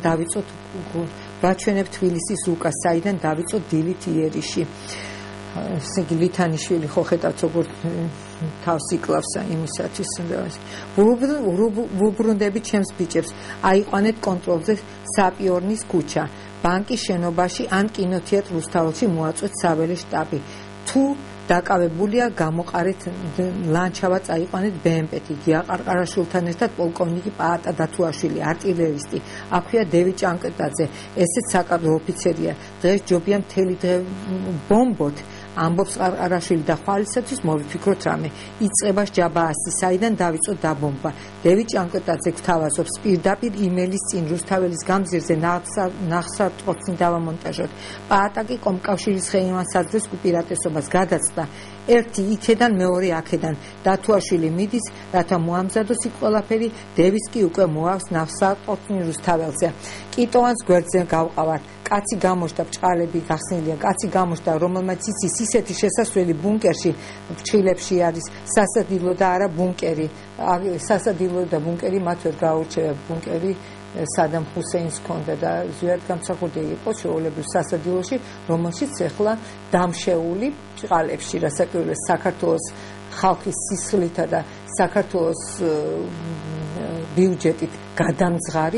დავიწოთ დილით იერიში ესე ლითანიშვილი ხო ხედავთ როგორ თავს იკლავსა იმისათვის ვუბრუნდები ჩემს ბიჭებს აიყვანეთ კონტროლზე საპიორნის ქუჩა ბანკის შენობაში ან კინოთეატრ რუსთაველში მოაწვეთ საველე შტაბი თუ დაკავებულია გამოყარეთ ლანჩავაც აიყვანეთ BMP-ით იგი აყარყარაშვილთან ერთად პოლკოვნიკი პაატა დათუაშვილი არტილერისტი აქვია დევი ჭანკეტაძე ესეც საკადრო ოფიცერია დღეს ჯობია მთელი დღე ბომბოთ ამბობს ყარყარაშვილი და ხვალისათვის მოვიფიქროთ რამე იწყება ჯაბაასი საიდან დავიწოთ დაბომბა დევი ჭანკეტაძე გვთავაზობს პირდაპირ იმელის წინ რუსთაველის გამზირზე ნახსავტყოფნი დავამონტაჟოთ პაატაკი კომკავშირის ხელმასაძეს უპირატესობას გადაცდა ერთი იქედან მეორე აქედან დათუაშვილი მიდის რათა მოამზადოს იქ ყველაფერი დევის კი უკვე მოავს ნახსავტყოფნი რუსთაველზე კიტოვანს გვერდზე გავყავარ კაცი გამოშდა ბჭყალები გახსნილია კაცი გამოშდა რომელმაც იცის ისეთი შესასვლელი ბუნკერში ფრჩხილებში არის სასადილო და არა ბუნკერი სასადილო და ბუნკერი მათ ვერ გაურჩევია ბუნკერი სადამ ჰუსეინს ჰქონდა და ზუსტად გამსახურდია იყო შეულებრივ სასადილოში რომელშიც ახლა დამშეული ბჭყალებში რასაკვირველია საქართველოს ხალხის სისხლითა და საქართველოს ბიუჯეტით გადამძღარი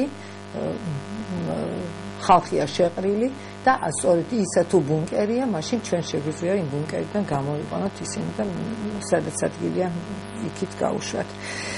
ხალხია შეყრილი და სწორედ ისა თუ ბუნკერია, მაშინ ჩვენ შეგვიძლია იმ ბუნკერიდან გამოვიყენოთ ისინი და სადაც ადგილია იქით გავუშვათ.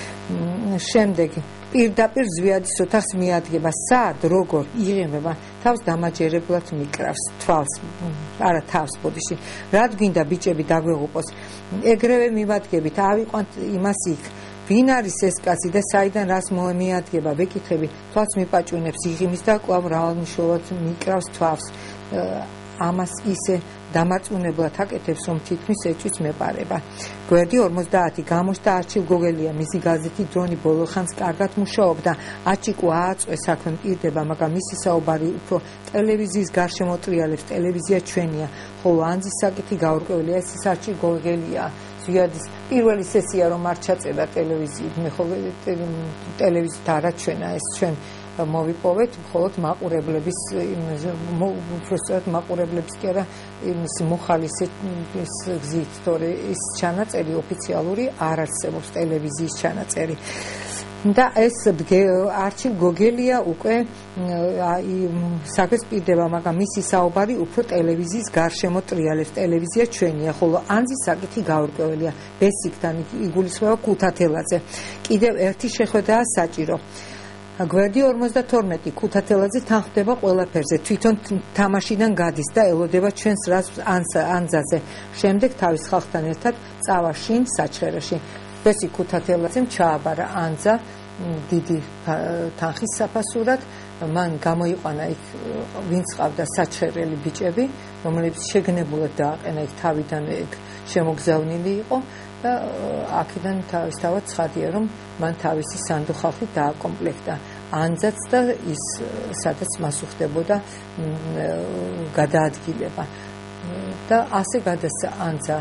შემდეგ პირდაპირ ზვიადის ოთახს მიადგება სად როგორ იღებება თავს დამაჯერებლად მიკრავს თვალს არა თავს ბოდიში რად გვინდა ბიჭები დაგვეღუპოს ეგრევე მივადგებით ავიყვანთ იმას იქ ვინ არის ეს კაცი და საიდან რას მოემიადგება ვეკითხები თვალს მიპაჭვინებს იღიმის და კვლავ მრავალმნიშვნელოვნად მიკრავს თავს ამას ისე დამარწმუნებლად აკეთებს რომ თითქმის ეჭვიც მეპარება გვერდი 50 გამოშდა არჩილ გოგელია მისი გაზეთი დრონი ბოლო ხანს კარგად მუშაობდა აჭიკო ააწვეს საქმე მტირდება მაგრამ მისი საუბარი უფრო ტელევიზიის გარშემო ტრიალებს ტელევიზია ჩვენია ხოლო ანძის საკითხი გაურკვევლია ეს არჩილ გოგელია ზვიადის პირველი სესია რომ არ ჩაწერდა ტელევიზიით მე ხო ტელევიზიით არა ჩვენა ეს ჩვენ მოვიპოვეთ მხოლოდ მაყურებლების უბრალოდ მაყურებლების კი არა იმის მოხალისე გზით თორე ის ჩანაწერი ოფიციალური არ არსებობს ტელევიზიის ჩანაწერი და ეს არჩილ გოგელია უკვე საქმეს პირდება მაგრამ მისი საუბარი უფრო ტელევიზიის გარშემო ტრიალებს ტელევიზია ჩვენია ხოლო ანძის საკითხი გაურკვეველია ბესიკთან იგულისხმება ქუთათელაძე კიდევ ერთი შეხვედრაა საჭირო გვერდი 52 ქუთათელაძე თანხდება ყველაფერზე თვითონ თამაშიდან გადის და ელოდება ჩვენს რას ანძაზე შემდეგ თავის ხალხთან ერთად წავა შინ საჩხერეში ბესი ქუთათელაძემ ჩააბარა ანძა დიდი თანხის საფასურად მან გამოიყვანა იქ ვინც ყავდა საჩხერელი ბიჭები რომლებიც შეგნებულად დააყენა იქ თავიდან შემოგზავნილი იყო და აქედან თავისთავად ცხადია რომ მან თავისი სანდო ხალხი დააკომპლექტა ანძაც და ის სადაც მას უხდებოდა გადაადგილება და ასე გადასცა ანძა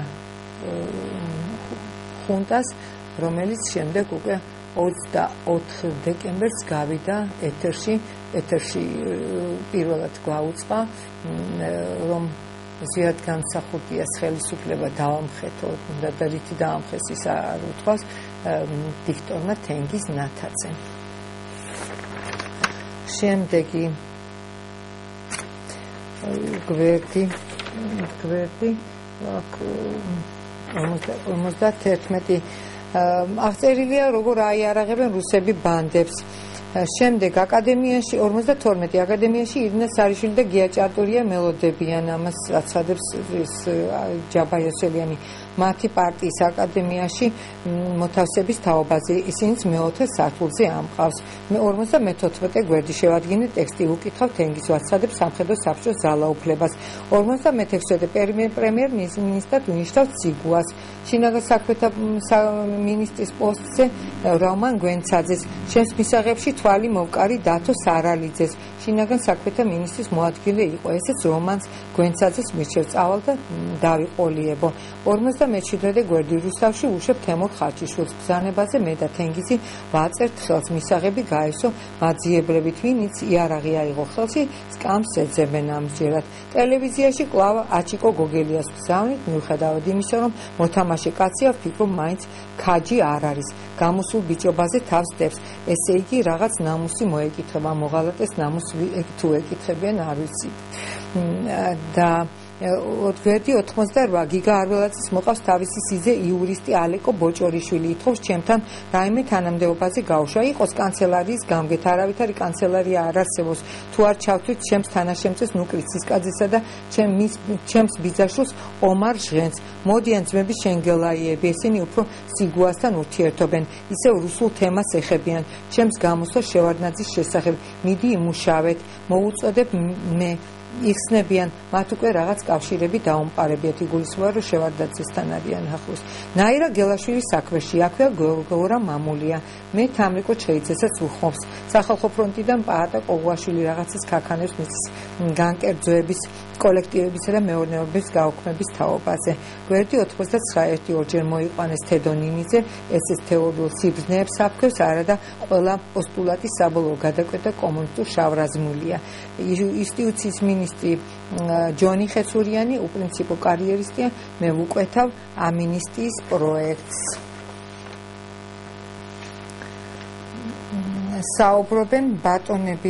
ხუნტას რომელიც შემდეგ უკვე 24 დეკემბერს გავიდა ეთერში პირველად გვაუწყა რომ ზიად გამსახურდიას ხელისუფლება დავამხეთო და რითი დაამხეს ის არ უთქვას დიქტორმა თენგიზ ნათაძემ შემდეგი გვერდი გვერდი აქ 51 აღწერილია როგორ აიარაღებენ რუსები ბანდებს შემდეგ აკადემიაში 52 აკადემიაში ირინა სარიშვილი და გია ჭარტურია მელოდებიან ამას აცხადებს ჯაბა იოსელიანი მათი პარტიის აკადემიაში მოთავსების თაობაზე ისინიც მეოთხე სართულზე ამყავს მე 54 გვერდი შევადგინე ტექსტი უკითხავ თენგიზ აცხადებს სამხედრო საბჭოს ძალაუფლებას 56 პრემიერ-მინისტრად უნიშნავს ციგუას შინაგან საქმეთა მინისტრის პოსტზე რომან გვენცაძეს შენს მისაღებში თვალი მოვკარი დათო სარალიძეს შინაგან საქმეთა მინისტრის მოადგილე იყო ესეც რომანს გვენცაძეს მირჩევ წავალ და დავიყოლიებო 57 გვერდი რუსთავში უშებ თემურ ხაჩიშვილს ბრძანებაზე მე და თენგიზი ვაწერთ ხელს მისაღები გაესო მაძიებლებით ვინიც იარაღი აიღო ხელში სკამს ეძებენ ამჯერად ტელევიზიაში კვლავ აჩიკო გოგელიას ბრძანით მიუხედავად იმისა რომ მოთამაშე კაცია ვფიქრობ მაინც ქაჯი არ არის გამოსულ ბიჭობაზე თავს დებს ესე იგი რაღაც ნამუსი მოეკითხება მოღალატეს ნამუსი თუ ეკითხებიან არ ვიცი და გვერდი 88 გიგა არველაძის მოყავს თავისი სიძე იურისტი ალეკო ბოჭორიშვილი ითხოვს ჩემთან რაიმე თანამდებობაზე გავუშვა იყოს კანცელარიის გამგეთ არავითარი კანცელარია არ არსებობს თუ არ ჩავთვით ჩემს თანაშემწეს ნუკრიც სისკაძესა და ჩემს ბიძაშვილს ომარ ჟღენს მოდიან ძმები შენგელაიები ესენი უფრო სიგუასთან ურთიერთობენ ისევ რუსულ თემას ეხებიან ჩემს გამოსვლას შევარდნაძის შესახებ მიდი იმუშავეთ მოუწოდებ მე იხსნებიან მათ უკვე რაღაც კავშირები დაუმყარებიათ იგულისხმება რომ შევარდნაძესთან არიან ახლოს ნაირა გელაშვილის საქმეში აქვეა გორა მამულია მე თამრიკო ჩეიძესაც ვუხმობს სახალხო ფრონტიდან პაატა ყოღვაშვილი რაღაცას ქაქანებს მის განკერძოების კოლექტივებისა და მეურნეობის გაუქმების თაობაზე გვერდი 99 ორჯერ მოიყვანეს თედონინიძე ესეც თეორიულ სიბრძნეებს აფქვევს არა და ყველა პოსტულატის საბოლოო გადაკვეთა კომუნისტურ შავრაზმულია ინსტიტუციის მინისტრი ჯონი ხეცურიანი უპრინციპო კარიერისტია მე ვუკვეთავ ამინისტიის პროექტს საუბრობენ ბატონები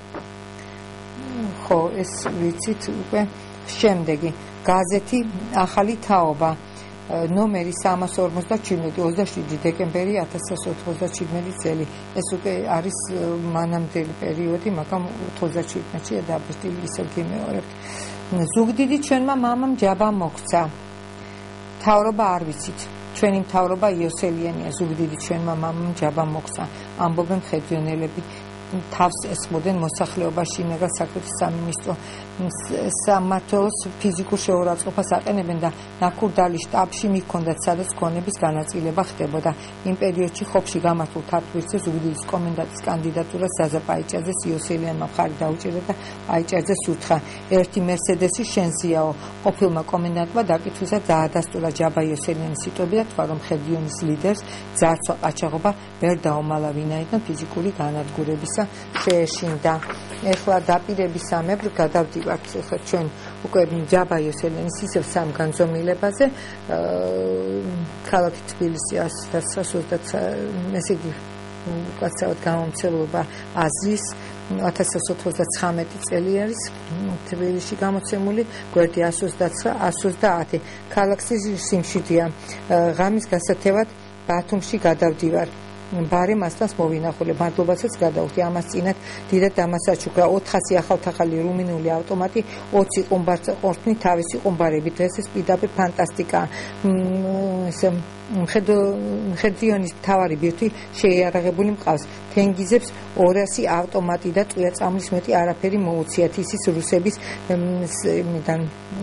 ხო ეს ვიცით უკვე შემდეგი გაზეთი ახალი თაობა ნომერი 357 27 დეკემბერი 1997 წელი ეს უკვე არის მანამდელი პერიოდი მაგრამ 97-ში დაბრუნებული ისევ გიმეორებთ ზუგდიდი ჩვენმა მამამ ჯაბა მოქცა თავრობა არ ვიცით ჩვენი მთავრობა იოსელიანია ზუგდიდი ჩვენმა მამამ ჯაბა მოქცა ამბობენ მხედვიანელები თავს ესხმოდნენ მოსახლეობაში შინაგან საქმეთა სამინისტრო სამმართველოს ფიზიკურ შეურაცხყოფას აყენებენ და ნაკურდალის შტაბში მიჰქონდათ სადაც ქონების განაწილება ხდებოდა იმ პერიოდში ხობში გამართულ თათბირზე ზუგდიდის კომენდანტის კანდიდატურას ზაზა პაიჭაძეს იოსელიანმა მხარი დაუჭირა და პაიჭაძეს უთხრა ერთი მერსედესი შენზეაო ყოფილმა კომენდანტმა დაკითხვისა დაადასტურა ჯაბა იოსელიანის სიტყვები და თქვა რომ ხედიონის ლიდერს ძარცვა ყაჩაღობა ვერ დაუმალა ვინაიდან ფიზიკური განადგურების შეეშინდა ეხლა დაპირებისამებრ გადავდივართ ეხლა ჩვენ უკვე ჯაბა იოსელიანის ისევ სამ განზომილებაზე ქალაქი თბილისი 1929 ესე იგი უკაცრავად გამომცემლობა აზიის 1999 წელი არის თბილისში გამოცემული გვერდი 129-130 ქალაქის სიმშვიდეა ღამის გასათევად ბათუმში გადავდივარ ბარემასთან მოვინახულებ მადლობასაც გადავხდი ამას წინათ დიდად დამასაჩუქრა 400 ახალთახალი რუმინული ავტომატი 20 ყუმბარს ყორთნი თავისი ყუმბარები დღეს ეს პირდაპირ ფანტასტიკა ესე მხედრიონის მთავარი ბირთვი შეიარაღებული მყავს თენგიზებს 200 ავტომატი და წვიაწამლის მეტი არაფერი მოუციათ ისის რუსების მიდან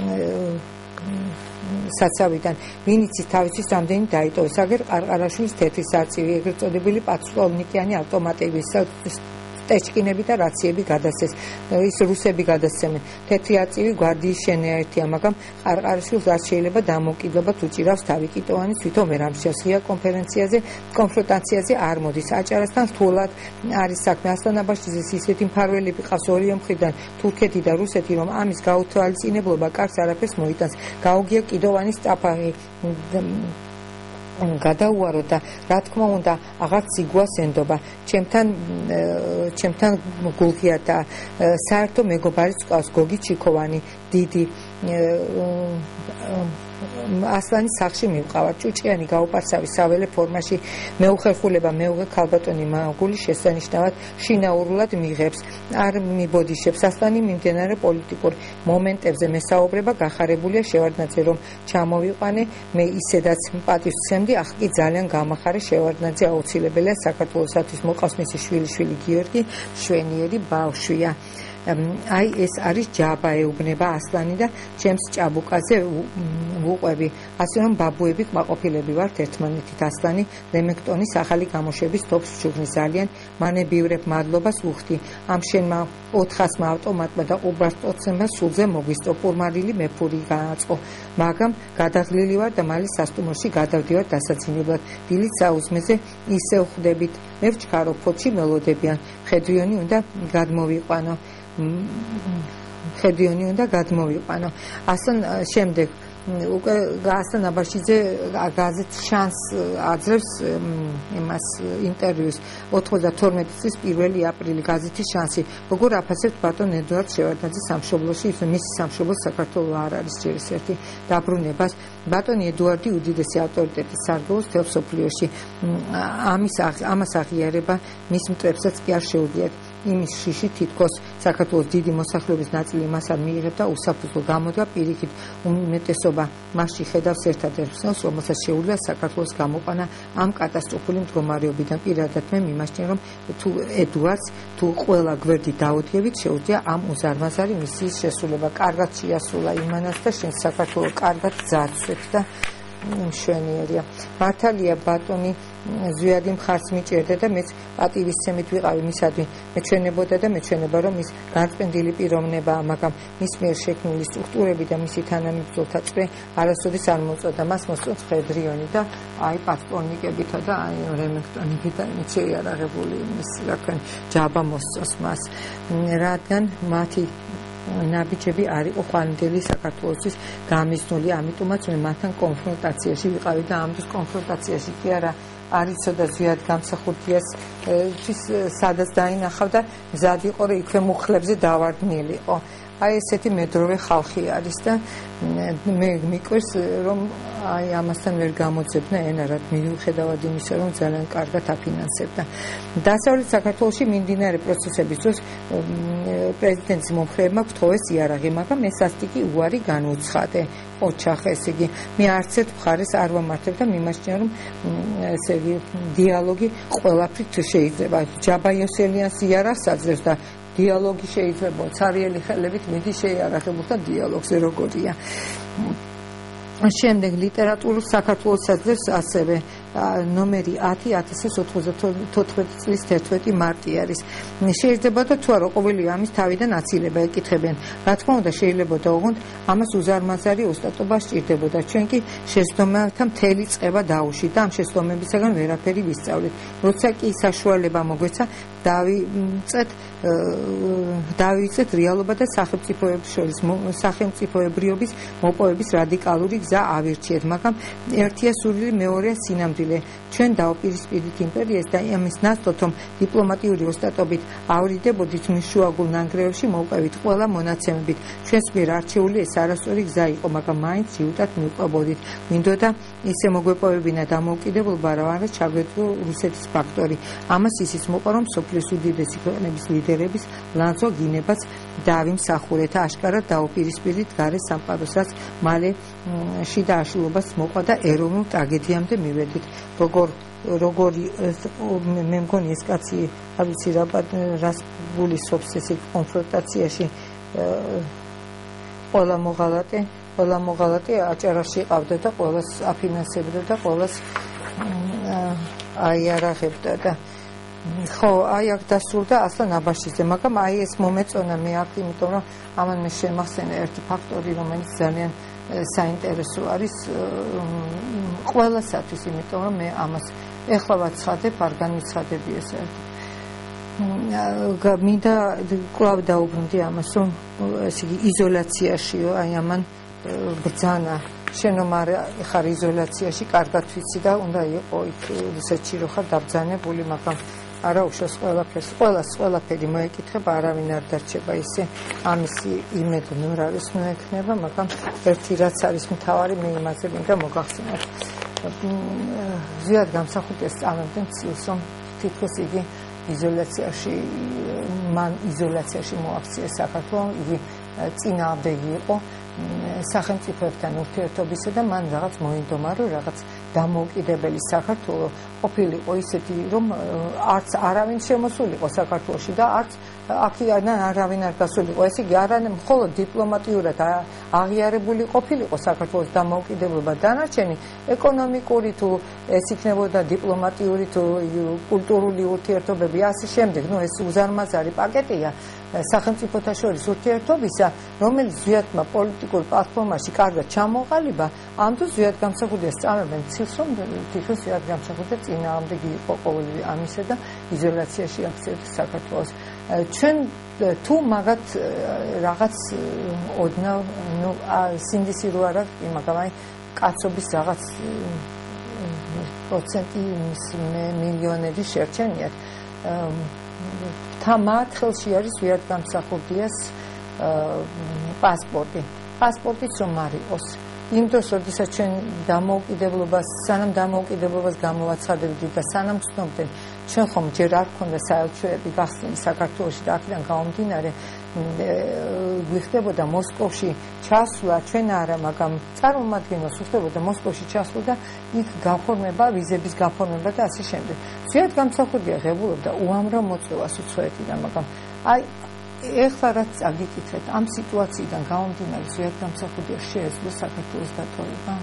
საცავიდან ვინიცის თავისთვის რამდენი დაიტოვეს აგერ ყარყარაშვილის თეთრი სარწივი ეგრეთ წოდებული პაცულნიკიანი ავტომატების ტეჩკინები და რაციები გადასცეს ის რუსები გადასცემენ თეთრი არწივი გვარდიის შენაერთია მაგრამ ყარყარაშვილს რაც შეიძლება დამოუკიდებლად უჭირავს თავი კიტოვანი თვითონ ვერ ამსჯერს ღია კონფრონტაციაზე არ მოდის აჭარასთან რთულად არის საქმე ასლანაბაშიძეს ისეთი მფარველები ყავს ორივე მხრიდან თურქეთი და რუსეთი რომ ამის გაუთვალისწინებლობა კარგს არაფერს მოიტანს გაუგია კიდოვანის წაფაღი გადაუარო და რა თქმა უნდა აღარ ციგუას ენდობა ჩემთან გულღია და საერთო მეგობარიც ყავს გოგი ჩიქოვანი დიდი ასლანის სახლში მივყავართ. ჭუჭყიანი გაუპარსავი საველე ფორმაში მეუხერხულება მეუღე ქალბატონი მაღული შესანიშნავად შინაურულად მიღებს, არ მიბოდიშებს. ასლანი მიმდინარე პოლიტიკურ მომენტებზე მესაუბრება, გახარებულია შევარდნაძე რომ ჩამოვიყვანე, მე ისედაც პატივს ვცემდი, ახლა კი ძალიან გამახარე შევარდნაძე აუცილებელია საქართველოსათვის მოყავს მისი შვილიშვილი გიორგი შვენიერი ბავშვია. აი ეს არის ჯაბა ეუბნება ასლანი და ჩემს ჭაბუკაზე ვუყვები. ასე რომ ბაბუები კმაყოფილები ვართ ერთმანეთით. ასლანი ლემექტონის ახალი გამოშვების თოფს ვჩუქნის, ძალიან მანებიურებ მადლობას ვუხდი. ამ შენმა 400-მა ავტომატმა და უბრალოდ სულზე მოგვისტო, პურმარილი მეფური გააწყო. მაგრამ გადაღლილი ვარ და მალე სასტუმროში გადავდივარ დასაძინებლად. დილით საუზმეზე ისევ ხვდებით. მე ვჩქარო, ფოთში ველოდებიან. ხედვიონი უნდა გადმოვიყვანო. ასან შემდეგ უკვე გასთან აბაშიძე გაზეთ შანს აძლევს იმას ინტერვიუს 92 წლის 1 აპრილი გაზეთის შანსი. როგორ აფასებთ ბატონ ედუარდ შევარდნაძის სამშობლოში, ის სამშობლო საქართველო არ არის ჯერის ერთი დაბრუნებას. ბატონი ედუარდი უდიდესი ავტორიტეტის სარგებლობს მთელ მსოფლიოში. ამას აღიარება მის მტრებსაც კი არ შეუძლიათ. იმის შიში თითქოს საქართველოს დიდი მოსახლეობის ნაწილი მას არ მიიღებდა, უსაფუძვლო გამოდგა, პირიქით უმეტესობა მასში ხედავს ერთადერთ ხსნელს, რომელსაც შეუძლია საქართველოს გამოყვანა ამ კატასტროფული მდგომარეობიდან. პირადად მე მიმაჩნია, რომ თუ ედუარდს თუ ყველა გვერდი დაუდგებით, შეუძლია ამ უზარმაზარი მისიის შესრულება. კარგად შეასრულა იმანაც და შენ საქართველო კარგად ძარცვებს და მშვენიერია. მართალია ბატონი ზვიადი მხარს მიჭერდა და მეც პატივისცემით ვიყავი მისადმი. მეჩვენებოდა და მეჩვენება, რომ ის განწყენდილი პიროვნებაა, მაგრამ მის მიერ შექმნილი სტრუქტურები და მისი თანამებრძოლთა წრე არასოდეს არ მოწოდა. მას მოსწონს ხედრიონი და აი პასტორნიკებითა და აი რემექტონებით შეიარაღებული იმის რაკენ ჯაბა მოსწონს მას, რადგან მათი ნაბიჯები არ იყო ხვალინდელი საქართველოსთვის გამიზნული, ამიტომაც მე მათთან კონფრონტაციაში ვიყავი და ამ დროს კონფრონტაციაში კი არა არ იცოდა ზვიად გამსახურდიას სადაც დაინახავ და მზად იყო რომ იქვე მუხლებზე დავარდნილიყო. აი ესეთი მედროვე ხალხი არის და მე მიყვარს რომ აი ამასთან ვერ გამოძებნა ენარად მიუხედავად იმისა რომ ძალიან კარგად აფინანსებდა. დასავლეთ საქართველოში მიმდინარე პროცესების დროს პრეზიდენტის მომხრეებმა გთხოვეს იარაღი, მაგრამ ეს სასტიკი უარი განუცხადე. ოჩახ ესე იგი მე არც ერთ მხარეს არ ვამართებ და მიმაჩნია რომ ესე იგი დიალოგი ყველაფრით შეიძლება. ჯაბა იოსელიანს იარაღს აძლევს და დიალოგი შეიძლება ცარიელი ხელებით მიდი შეიარაღებულ და დიალოგზე როგორია. შემდეგ ლიტერატურულ საქართველოს აძლევს ასევე ნომერი 10 1994 წლის 11 მარტი არის. შეიძლება და თუ არა ყოველი ამის თავიდან აცილება ეკითხებიან. რა თქმა უნდა შეიძლება ოღონდ ამას უზარმაზარი ოსტატობა სჭირდებოდა. ჩვენ კი შეცდომათა მთელი წყება დაუშვით და ამ შეცდომებისაგან ვერაფერი ვისწავლით. როცა კი საშუალება მოგვეცა დავივიწყეთ რეალობა და სახელმწიფოებს შორის სახელმწიფოებრიობის მოპოვების რადიკალური გზა ავირჩიეთ, მაგრამ ერთია სურვილი, მეორეა სინამდვილე. ჩვენ დავაპირისპირდით იმპერიას და ამის ნაცვლად რომ დიპლომატიური ოსტატობით ავერიდებოდით მშუაგულ ნანგრევებში მოვყევით ყველა მონაცემებით. ჩვენს მიერ არჩეული ეს არასწორი გზა იყო, მაგრამ მაინც ჯიუტად მივყვებოდით. მინდოდა ისე მოგვეპოვებინა დამოუკიდებლობა, რომ არ ჩაგვეძლო რუსეთის ფაქტორი. ამას ისიც მოყვა, რომ სოფლის უდიდესი ქვეყნების ლიდერების ლანძღვა გინებას დავიმსახურეთ, აშკარად დაუპირისპირდით გარე სამყაროს, რაც მალე შიდა აშლობას მოყვა და ეროვნულ ტრაგედიამდე მივედით. როგორი მე მგონი ეს კაცი არ ვიცი რას გულისხმობს ესე კონფრონტაციაში ყველა მოღალატე აჭარაში ყავდა და ყველას აფინანსებდა და ყველას აიარაღებდა და ხო, აი აქ დასრულდა ასლან აბაშიძე, მაგრამ აი ეს მომეწონა მე აქ, იმიტომ რომ ამან მე შემახსენა ერთი ფაქტორი, რომელიც ძალიან საინტერესო არის ყველასათვის, იმიტომ რომ მე ამას ეხლა ვაცხადებ, არ განვიცხადები ეს ერთი. მინდა კვლავ დაუბრუნდი ამას, რომ ესე იგი იზოლაციაშიო, აი ამან ბრძანა შენ რომ ხარ იზოლაციაში, კარგად ვიცი და უნდა იყო იქ რუსეთში რო ხარ დაბრძანებული, მაგრამ არა უშავს ყველაფერს, ყველაფერი მოეკითხება, არავინ არ დარჩება ისე ამისი იმედნურავის მოექნება, მაგრამ ერთი რაც არის მთავარი, მე იმაზე მინდა მოგახსენოთ. ზიად გამსახურდიას წამებდნენ ცილს, რომ თითქოს იგი იზოლაციაში მოაქცია საქართველოს, იგი წინააღმდეგი იყო სახელმწიფოებთან ურთიერთობისა და მან რაღაც მოინდომა, რომ რაღაც დამოუკიდებელი საქართველო ყოფილიყო ისეთი, რომ არც არავინ შემოსულიყო საქართველოში და არც აქედან არავინ არ გასულიყო. ესე იგი, არა მხოლოდ დიპლომატიურად აღიარებული ყოფილიყო საქართველოს დამოუკიდებლობა, დანარჩენი ეკონომიკური თუ ეს იქნებოდა დიპლომატიური თუ კულტურული ურთიერთობები, ასე შემდეგ. ეს უზარმაზარი პაკეტია სახელმწიფოთა შორის ურთიერთობისა, რომელიც ზვიათმა პოლიტიკურ პლატფორმაში კარგად ჩამოყალიბა, ამ თუ ზვიად გამსახურდიას წამებენ ცილს, რომ თითქოს ზვიად გამსახურდია წინააღმდეგი იყო ყოველივე ამისა და იზოლაციაში აქცევდა საქართველოს. ჩვენ თუ მაგათ რაღაც ოდნავ სინდისი რო არა, მაგრამ აი კაცობის რაღაც პროცენტი მილიონერი შერჩენიათ. მათ ხელში არის ზვიად გამსახურდიას პასპორტი. პასპორტიც რომ არ იყოს. იმ დროს, როდესაც ჩვენ სანამ დამოუკიდებლობას გამოვაცხადებდით და სანამ ცნობდნენ, ჩვენ ხომ ჯერ არ გქონდა საელჩოები გახსნილი საქართველოში და აქედან გამომდინარე გვიხდებოდა მოსკოვში ჩასვლა, ჩვენ არა, მაგრამ წარმომადგენელს უხდებოდა მოსკოვში ჩასვლა და იქ გაფორმება, ვიზების გაფორმება და ასე შემდეგ. ზვიად გამსახურდია ღებულობდა უამრავ მოწვევას უცხოეთიდან, მაგრამ აი ეხლა რაც წაგიკითხეთ, ამ სიტუაციიდან გამომდინარე ზვიად გამსახურდია შეეძლო საქართველოს დატოვება.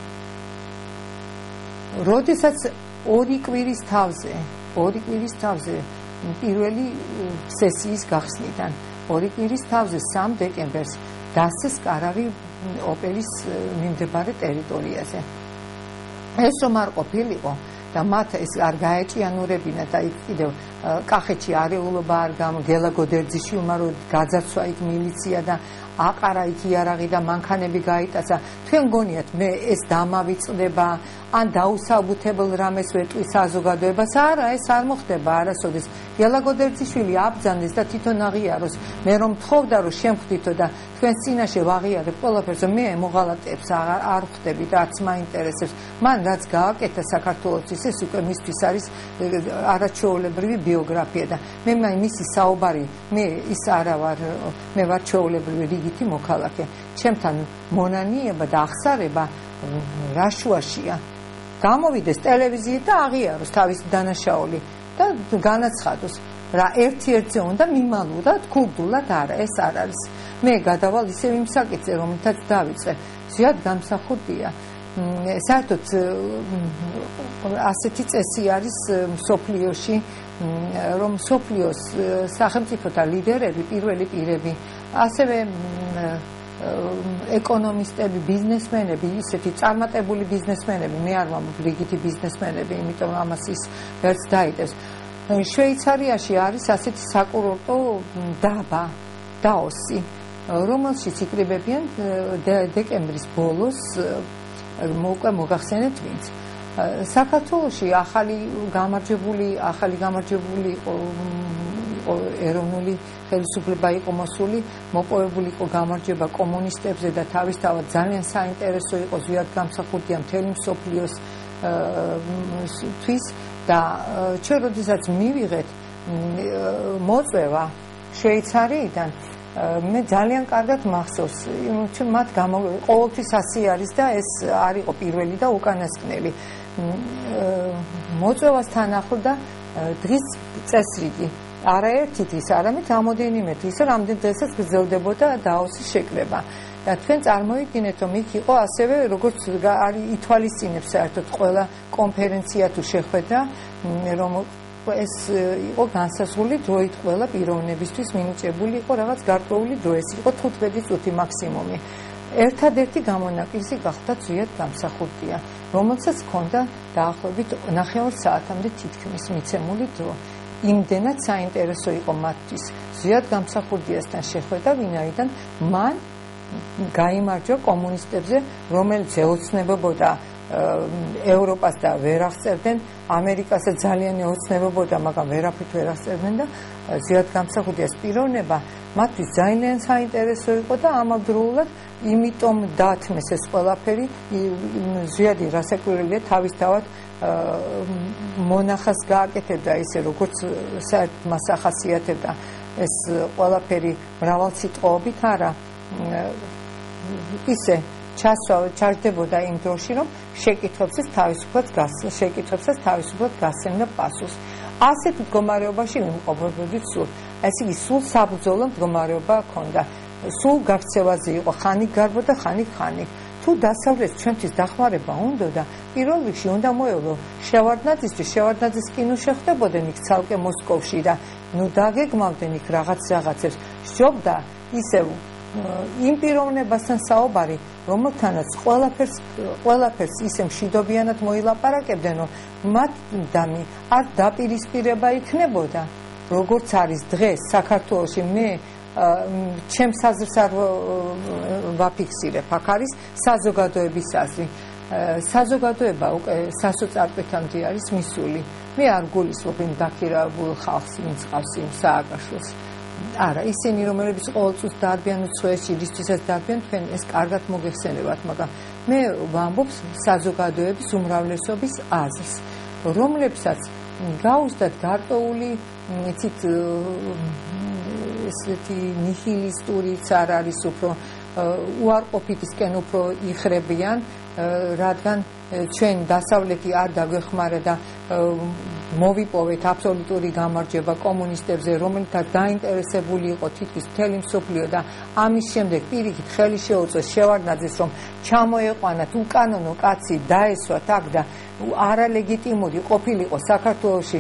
როდესაც ორი კვირის თავზე პირველი სესიის გახსნიდან, ორი კვირის თავზე 3 დეკემბერს დასცეს კარავი ოპერის მიმდებარე ტერიტორიაზე. ეს რომ არ ყოფილიყო და მათ ეს არ გაეჭიანურებინა და იქ კიდევ კახეთში არეულობა არ გელა გოდერძიშვილმა რომ გაძარცვა იქ მილიცია და აყარა იქ იარაღი და მანქანები გაიტაცა. თქვენ გონიათ მე ეს დამავიწყდება ან დაუსაბუთებელ რამეს ვეტყვის საზოგადოებას? არა, ეს არ მოხდება არასოდეს. გელა გოდერძიშვილი აბძანდეს და თვითონ აღიაროს. მე რომ თხოვდა რომ შემხვდითო და თქვენ წინაშე ვაღიარებ ყველაფერს, მე მოღალატეებს არ ხვდები და არც მაინტერესებს. მან რაც გააკეთა საქართველოსთვის, ეს უკვე მისთვის არის არაჩვეულებრივი ბიოგრაფია და მე მისი საუბარი, მე ის არა ვარ, მე ვარ ჩვეულებრივი რიგითი მოქალაქე. ჩემთან მონანიება და აღსარება რაშუაშია. გამოვიდეს ტელევიზიით და აღიაროს თავის დანაშაული და განაცხადოს რა ერთ-ერთზე უნდა მიმალულად, ქურდულად არა, ეს არ არის. მე გადავალ ისევ იმ საკითხზე, რომელთაც დავიწყე. ზვიად გამსახურდია საერთოდ ასეთი წესი არის მსოფლიოში, რომ მსოფლიოს სახელმწიფოთა ლიდერები, პირველი პირები, ასევე ეკონომისტები, ბიზნესმენები, ისეთი წარმატებული ბიზნესმენები, მე არ ვამბობ რიგითი ბიზნესმენები, იმიტომ ამას ის ვერც დაიდებს. შვეიცარიაში არის ასეთი საკურორტო დაბა, დაოსი, რომელშიც იკრიბებიან დეკემბრის ბოლოს, უკვე მოგახსენეთ ვინც. საქართველოში ახალი გამარჯვებული ეროვნული ხელისუფლება იყო მოსული, მოპოვებული იყო გამარჯვება კომუნისტებზე და თავისთავად ძალიან საინტერესო იყო ზვიად გამსახურდია მთელი მსოფლიოსთვის და ჩვენ როდესაც მივიღეთ მოწვევა შვეიცარიიდან, მე ძალიან კარგად მახსოვს, მათ ყოველთვის ასე არის და ეს არ იყო პირველი და უკანასკნელი. მოწვევასთან ახლდა დღის წესრიგი. არაერთი დღის, არამედ რამოდენიმე დღის, რამდენ დღესაც გრძელდებოდა დაოსის შეკრება. და თქვენ წარმოიდგინეთ, რომ იქ იყო ასევე, როგორც არის ითვალისწინებს საერთოდ ყველა კონფერენცია თუ შეხვედრა, რომ ეს იყო განსაზღვრული დროით ყველა პიროვნებისთვის მინიჭებული იყო რაღაც გარკვეული დრო, ეს იყო 15 წუთი მაქსიმუმი. ერთადერთი გამონაკლისი გახდა ზვიად გამსახურდია, რომელსაც ჰქონდა დაახლოებით 9 საათამდე თითქმის მიცემული დრო. იმდენად საინტერესო იყო მათთვის ზვიად გამსახურდიასთან შეხვედრა, ვინაიდან მან გაიმარჯვა კომუნისტებზე, რომელიც ეოცნებებოდა ევროპას და ვერ აღწერდნენ, ამერიკასაც ძალიან ეოცნებობოდა, მაგრამ ვერაფრით ვერ აღწერდნენ და ზიად გამსახურდია ეს პიროვნება მათთვის ძალიან საინტერესო იყო და ამავდროულად იმიტომ დათმეს ეს ყველაფერი ზიადი რასაკვირველია თავისთავად მონახას გააკეთებდა ისე როგორც საერთოდ მას ახასიათებდა ეს ყველაფერი მრავალსიტყვაობით არა ისე ჩაჯდებოდა იმ დროში რომ შეკითხვებსაც თავისუფლად გასცემდა პასუხს. ასეთ მდგომარეობაში ვიმყოფებოდით სულ. ესე იგი სულ საბრძოლო მდგომარეობა ჰქონდა. სულ გაქცევაზე იყო ხანი გარბოდა ხანი. თუ დასავლეთ ჩვენთვის დახმარება უნდა და პირველ რიგში უნდა მოევლო შევარდნაძის კინო შეხვდებოდნენ იქ ცალკე მოსკოვში და ნუ დაგეგმავდნენ იქ რაღაცებს. სჯობდა ისევ იმ პიროვნებასთან საუბარი, რომელთანაც ყველაფერს ისე მშვიდობიანად მოილაპარაკებდნენ, რომ მათდამი არ დაპირისპირება იქნებოდა, როგორც არის დღეს საქართველოში მე ჩემს აზრს არ ვაფიქსირებ, აქ არის საზოგადოების აზრი. საზოგადოება უკვე სასოწარკვეთამდე არის მისული. მე არ გულისხმობ იმ დაქირავებულ ხალხს, ვინც ყავს იმ სააკაშვილს. არა, ისინი რომლებიც ყოველწუთს დარბიან უცხოეთში, რისთვისაც დარბიან, თქვენ ეს კარგად მოგეხსენებათ, მაგრამ მე ვამბობ საზოგადოების უმრავლესობის აზრს, რომლებსაც გაუზდათ გარკვეული იცით ესეთი ნიჰილისტურიც არ არის უფრო უარყოფითისკენ უფრო იხრებიან, რადგან ჩვენ დასავლეთი არ დაგვეხმარა და მოვიპოვეთ აბსოლუტური გამარჯვება კომუნისტებზე, რომელთაც დაინტერესებული იყო თითქმის მთელი მსოფლიო და ამის შემდეგ პირიქით ხელი შეუწყეს შევარდნაძეს, რომ ჩამოეყვანათ უკანონო კაცი დაესვათ აქ და არალეგიტიმური ყოფილიყო საქართველოში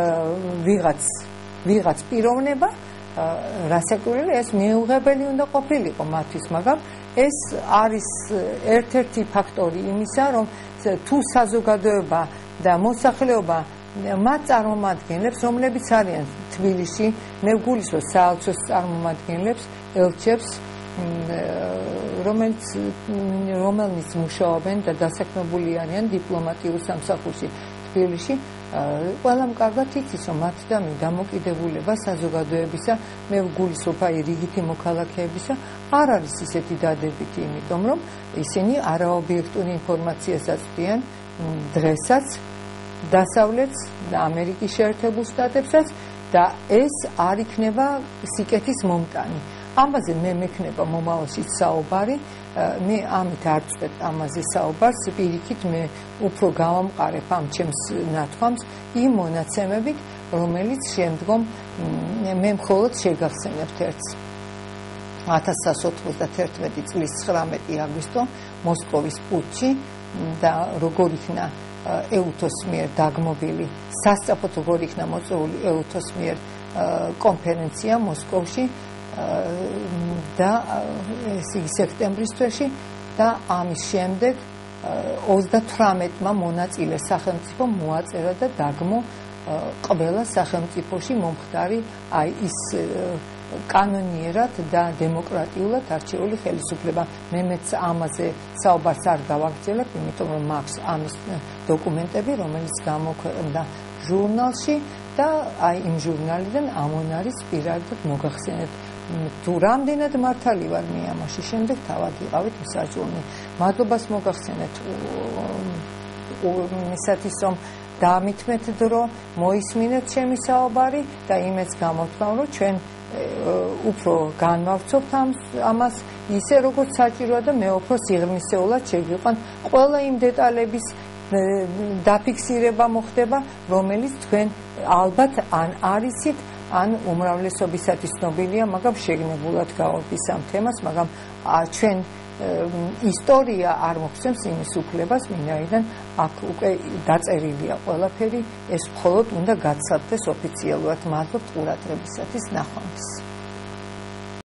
ვიღაც პიროვნება, რასაკვირველია ეს მიუღებელი უნდა ყოფილიყო მათთვის, მაგრამ ეს არის ერთ-ერთი ფაქტორი იმისა, რომ თუ საზოგადოება და მოსახლეობა მათ წარმომადგენლებს, რომლებიც არიან თბილისში, მე ვგულისხმობ საელჩოს წარმომადგენლებს, ელჩებს, რომელნიც მუშაობენ და დასაქმებული არიან დიპლომატიურ სამსახურში თბილისში, ყველამ კარგად იცის, რომ მათდამი დამოკიდებულება საზოგადოებისა, მე ვგულისხმობ აი რიგითი მოქალაქეებისა, არ არის ისეთი დადებითი, იმიტომ რომ ისინი არაობიექტური ინფორმაციას აწვდიან დღესაც დასავლეთს და ამერიკის შეერთებულ შტატებსაც და ეს არ იქნება სიკეთის მომტანი. ამაზე მე მექნება მომავალში საუბარი, მე ამით არ წვდეთ ამაზე საუბარს, პირიქით მე უფრო გავამყარებ ამ ჩემს ნათქვამს იმ მონაცემებით, რომელიც შემდგომ მე მხოლოდ შეგახსენებთ ერთს. 1991 წლის 19 აგვისტო მოსკოვის პუტჩი და როგორ იქნა ეუთოს მიერ დაგმობილი, სასწრაფოდ როგორ იქნა მოწვეული ეუთოს მიერ კონფერენცია მოსკოვში და ეს იგი სექტემბრის თვეში და ამის შემდეგ 38-მა მონაწილე სახელმწიფო მოაწერა და დაგმო ყველა სახელმწიფოში მომხდარი აი ის კანონიერად და დემოკრატიულად არჩეული ხელისუფლება. მე მეც ამაზე საუბარს არ გავაგრძელებ, იმიტომ რომ მაქვს ამის დოკუმენტები, რომელიც გამოქვეყნდა ჟურნალში და აი იმ ჟურნალიდან ამონ არის პირადად მოგახსენებთ. თუ რამდენად მართალი ვარ მე ამაში, შემდეგ თავად ვიყავით მსაჯულნი. მადლობას მოგახსენებთ ისეთის რომ დამითმეთ დრო, მოისმინეთ ჩემი საუბარი და იმეც გამოთქვამ, რომ ჩვენ უფრო განვავრცობთ ამას ისე როგორც საჭიროა და მე უფრო სიღრმისეულად შეგვიყვან ყველა იმ დეტალების დაფიქსირება მოხდება, რომელიც თქვენ ალბათ ან არიცით, ან უმრავლესობისათვის ცნობილია, მაგრამ შეგნებულად გავარბის ამ თემას, მაგრამ ჩვენ ისტორია არ მოხსენს იმის უფლებას, ვინაიდან აქ უკვე დაწერილია ყველაფერი, ეს მხოლოდ უნდა გაცადდეს ოფიციალურად. მადლობთ ყურადღებისათვის, ნახვამდის.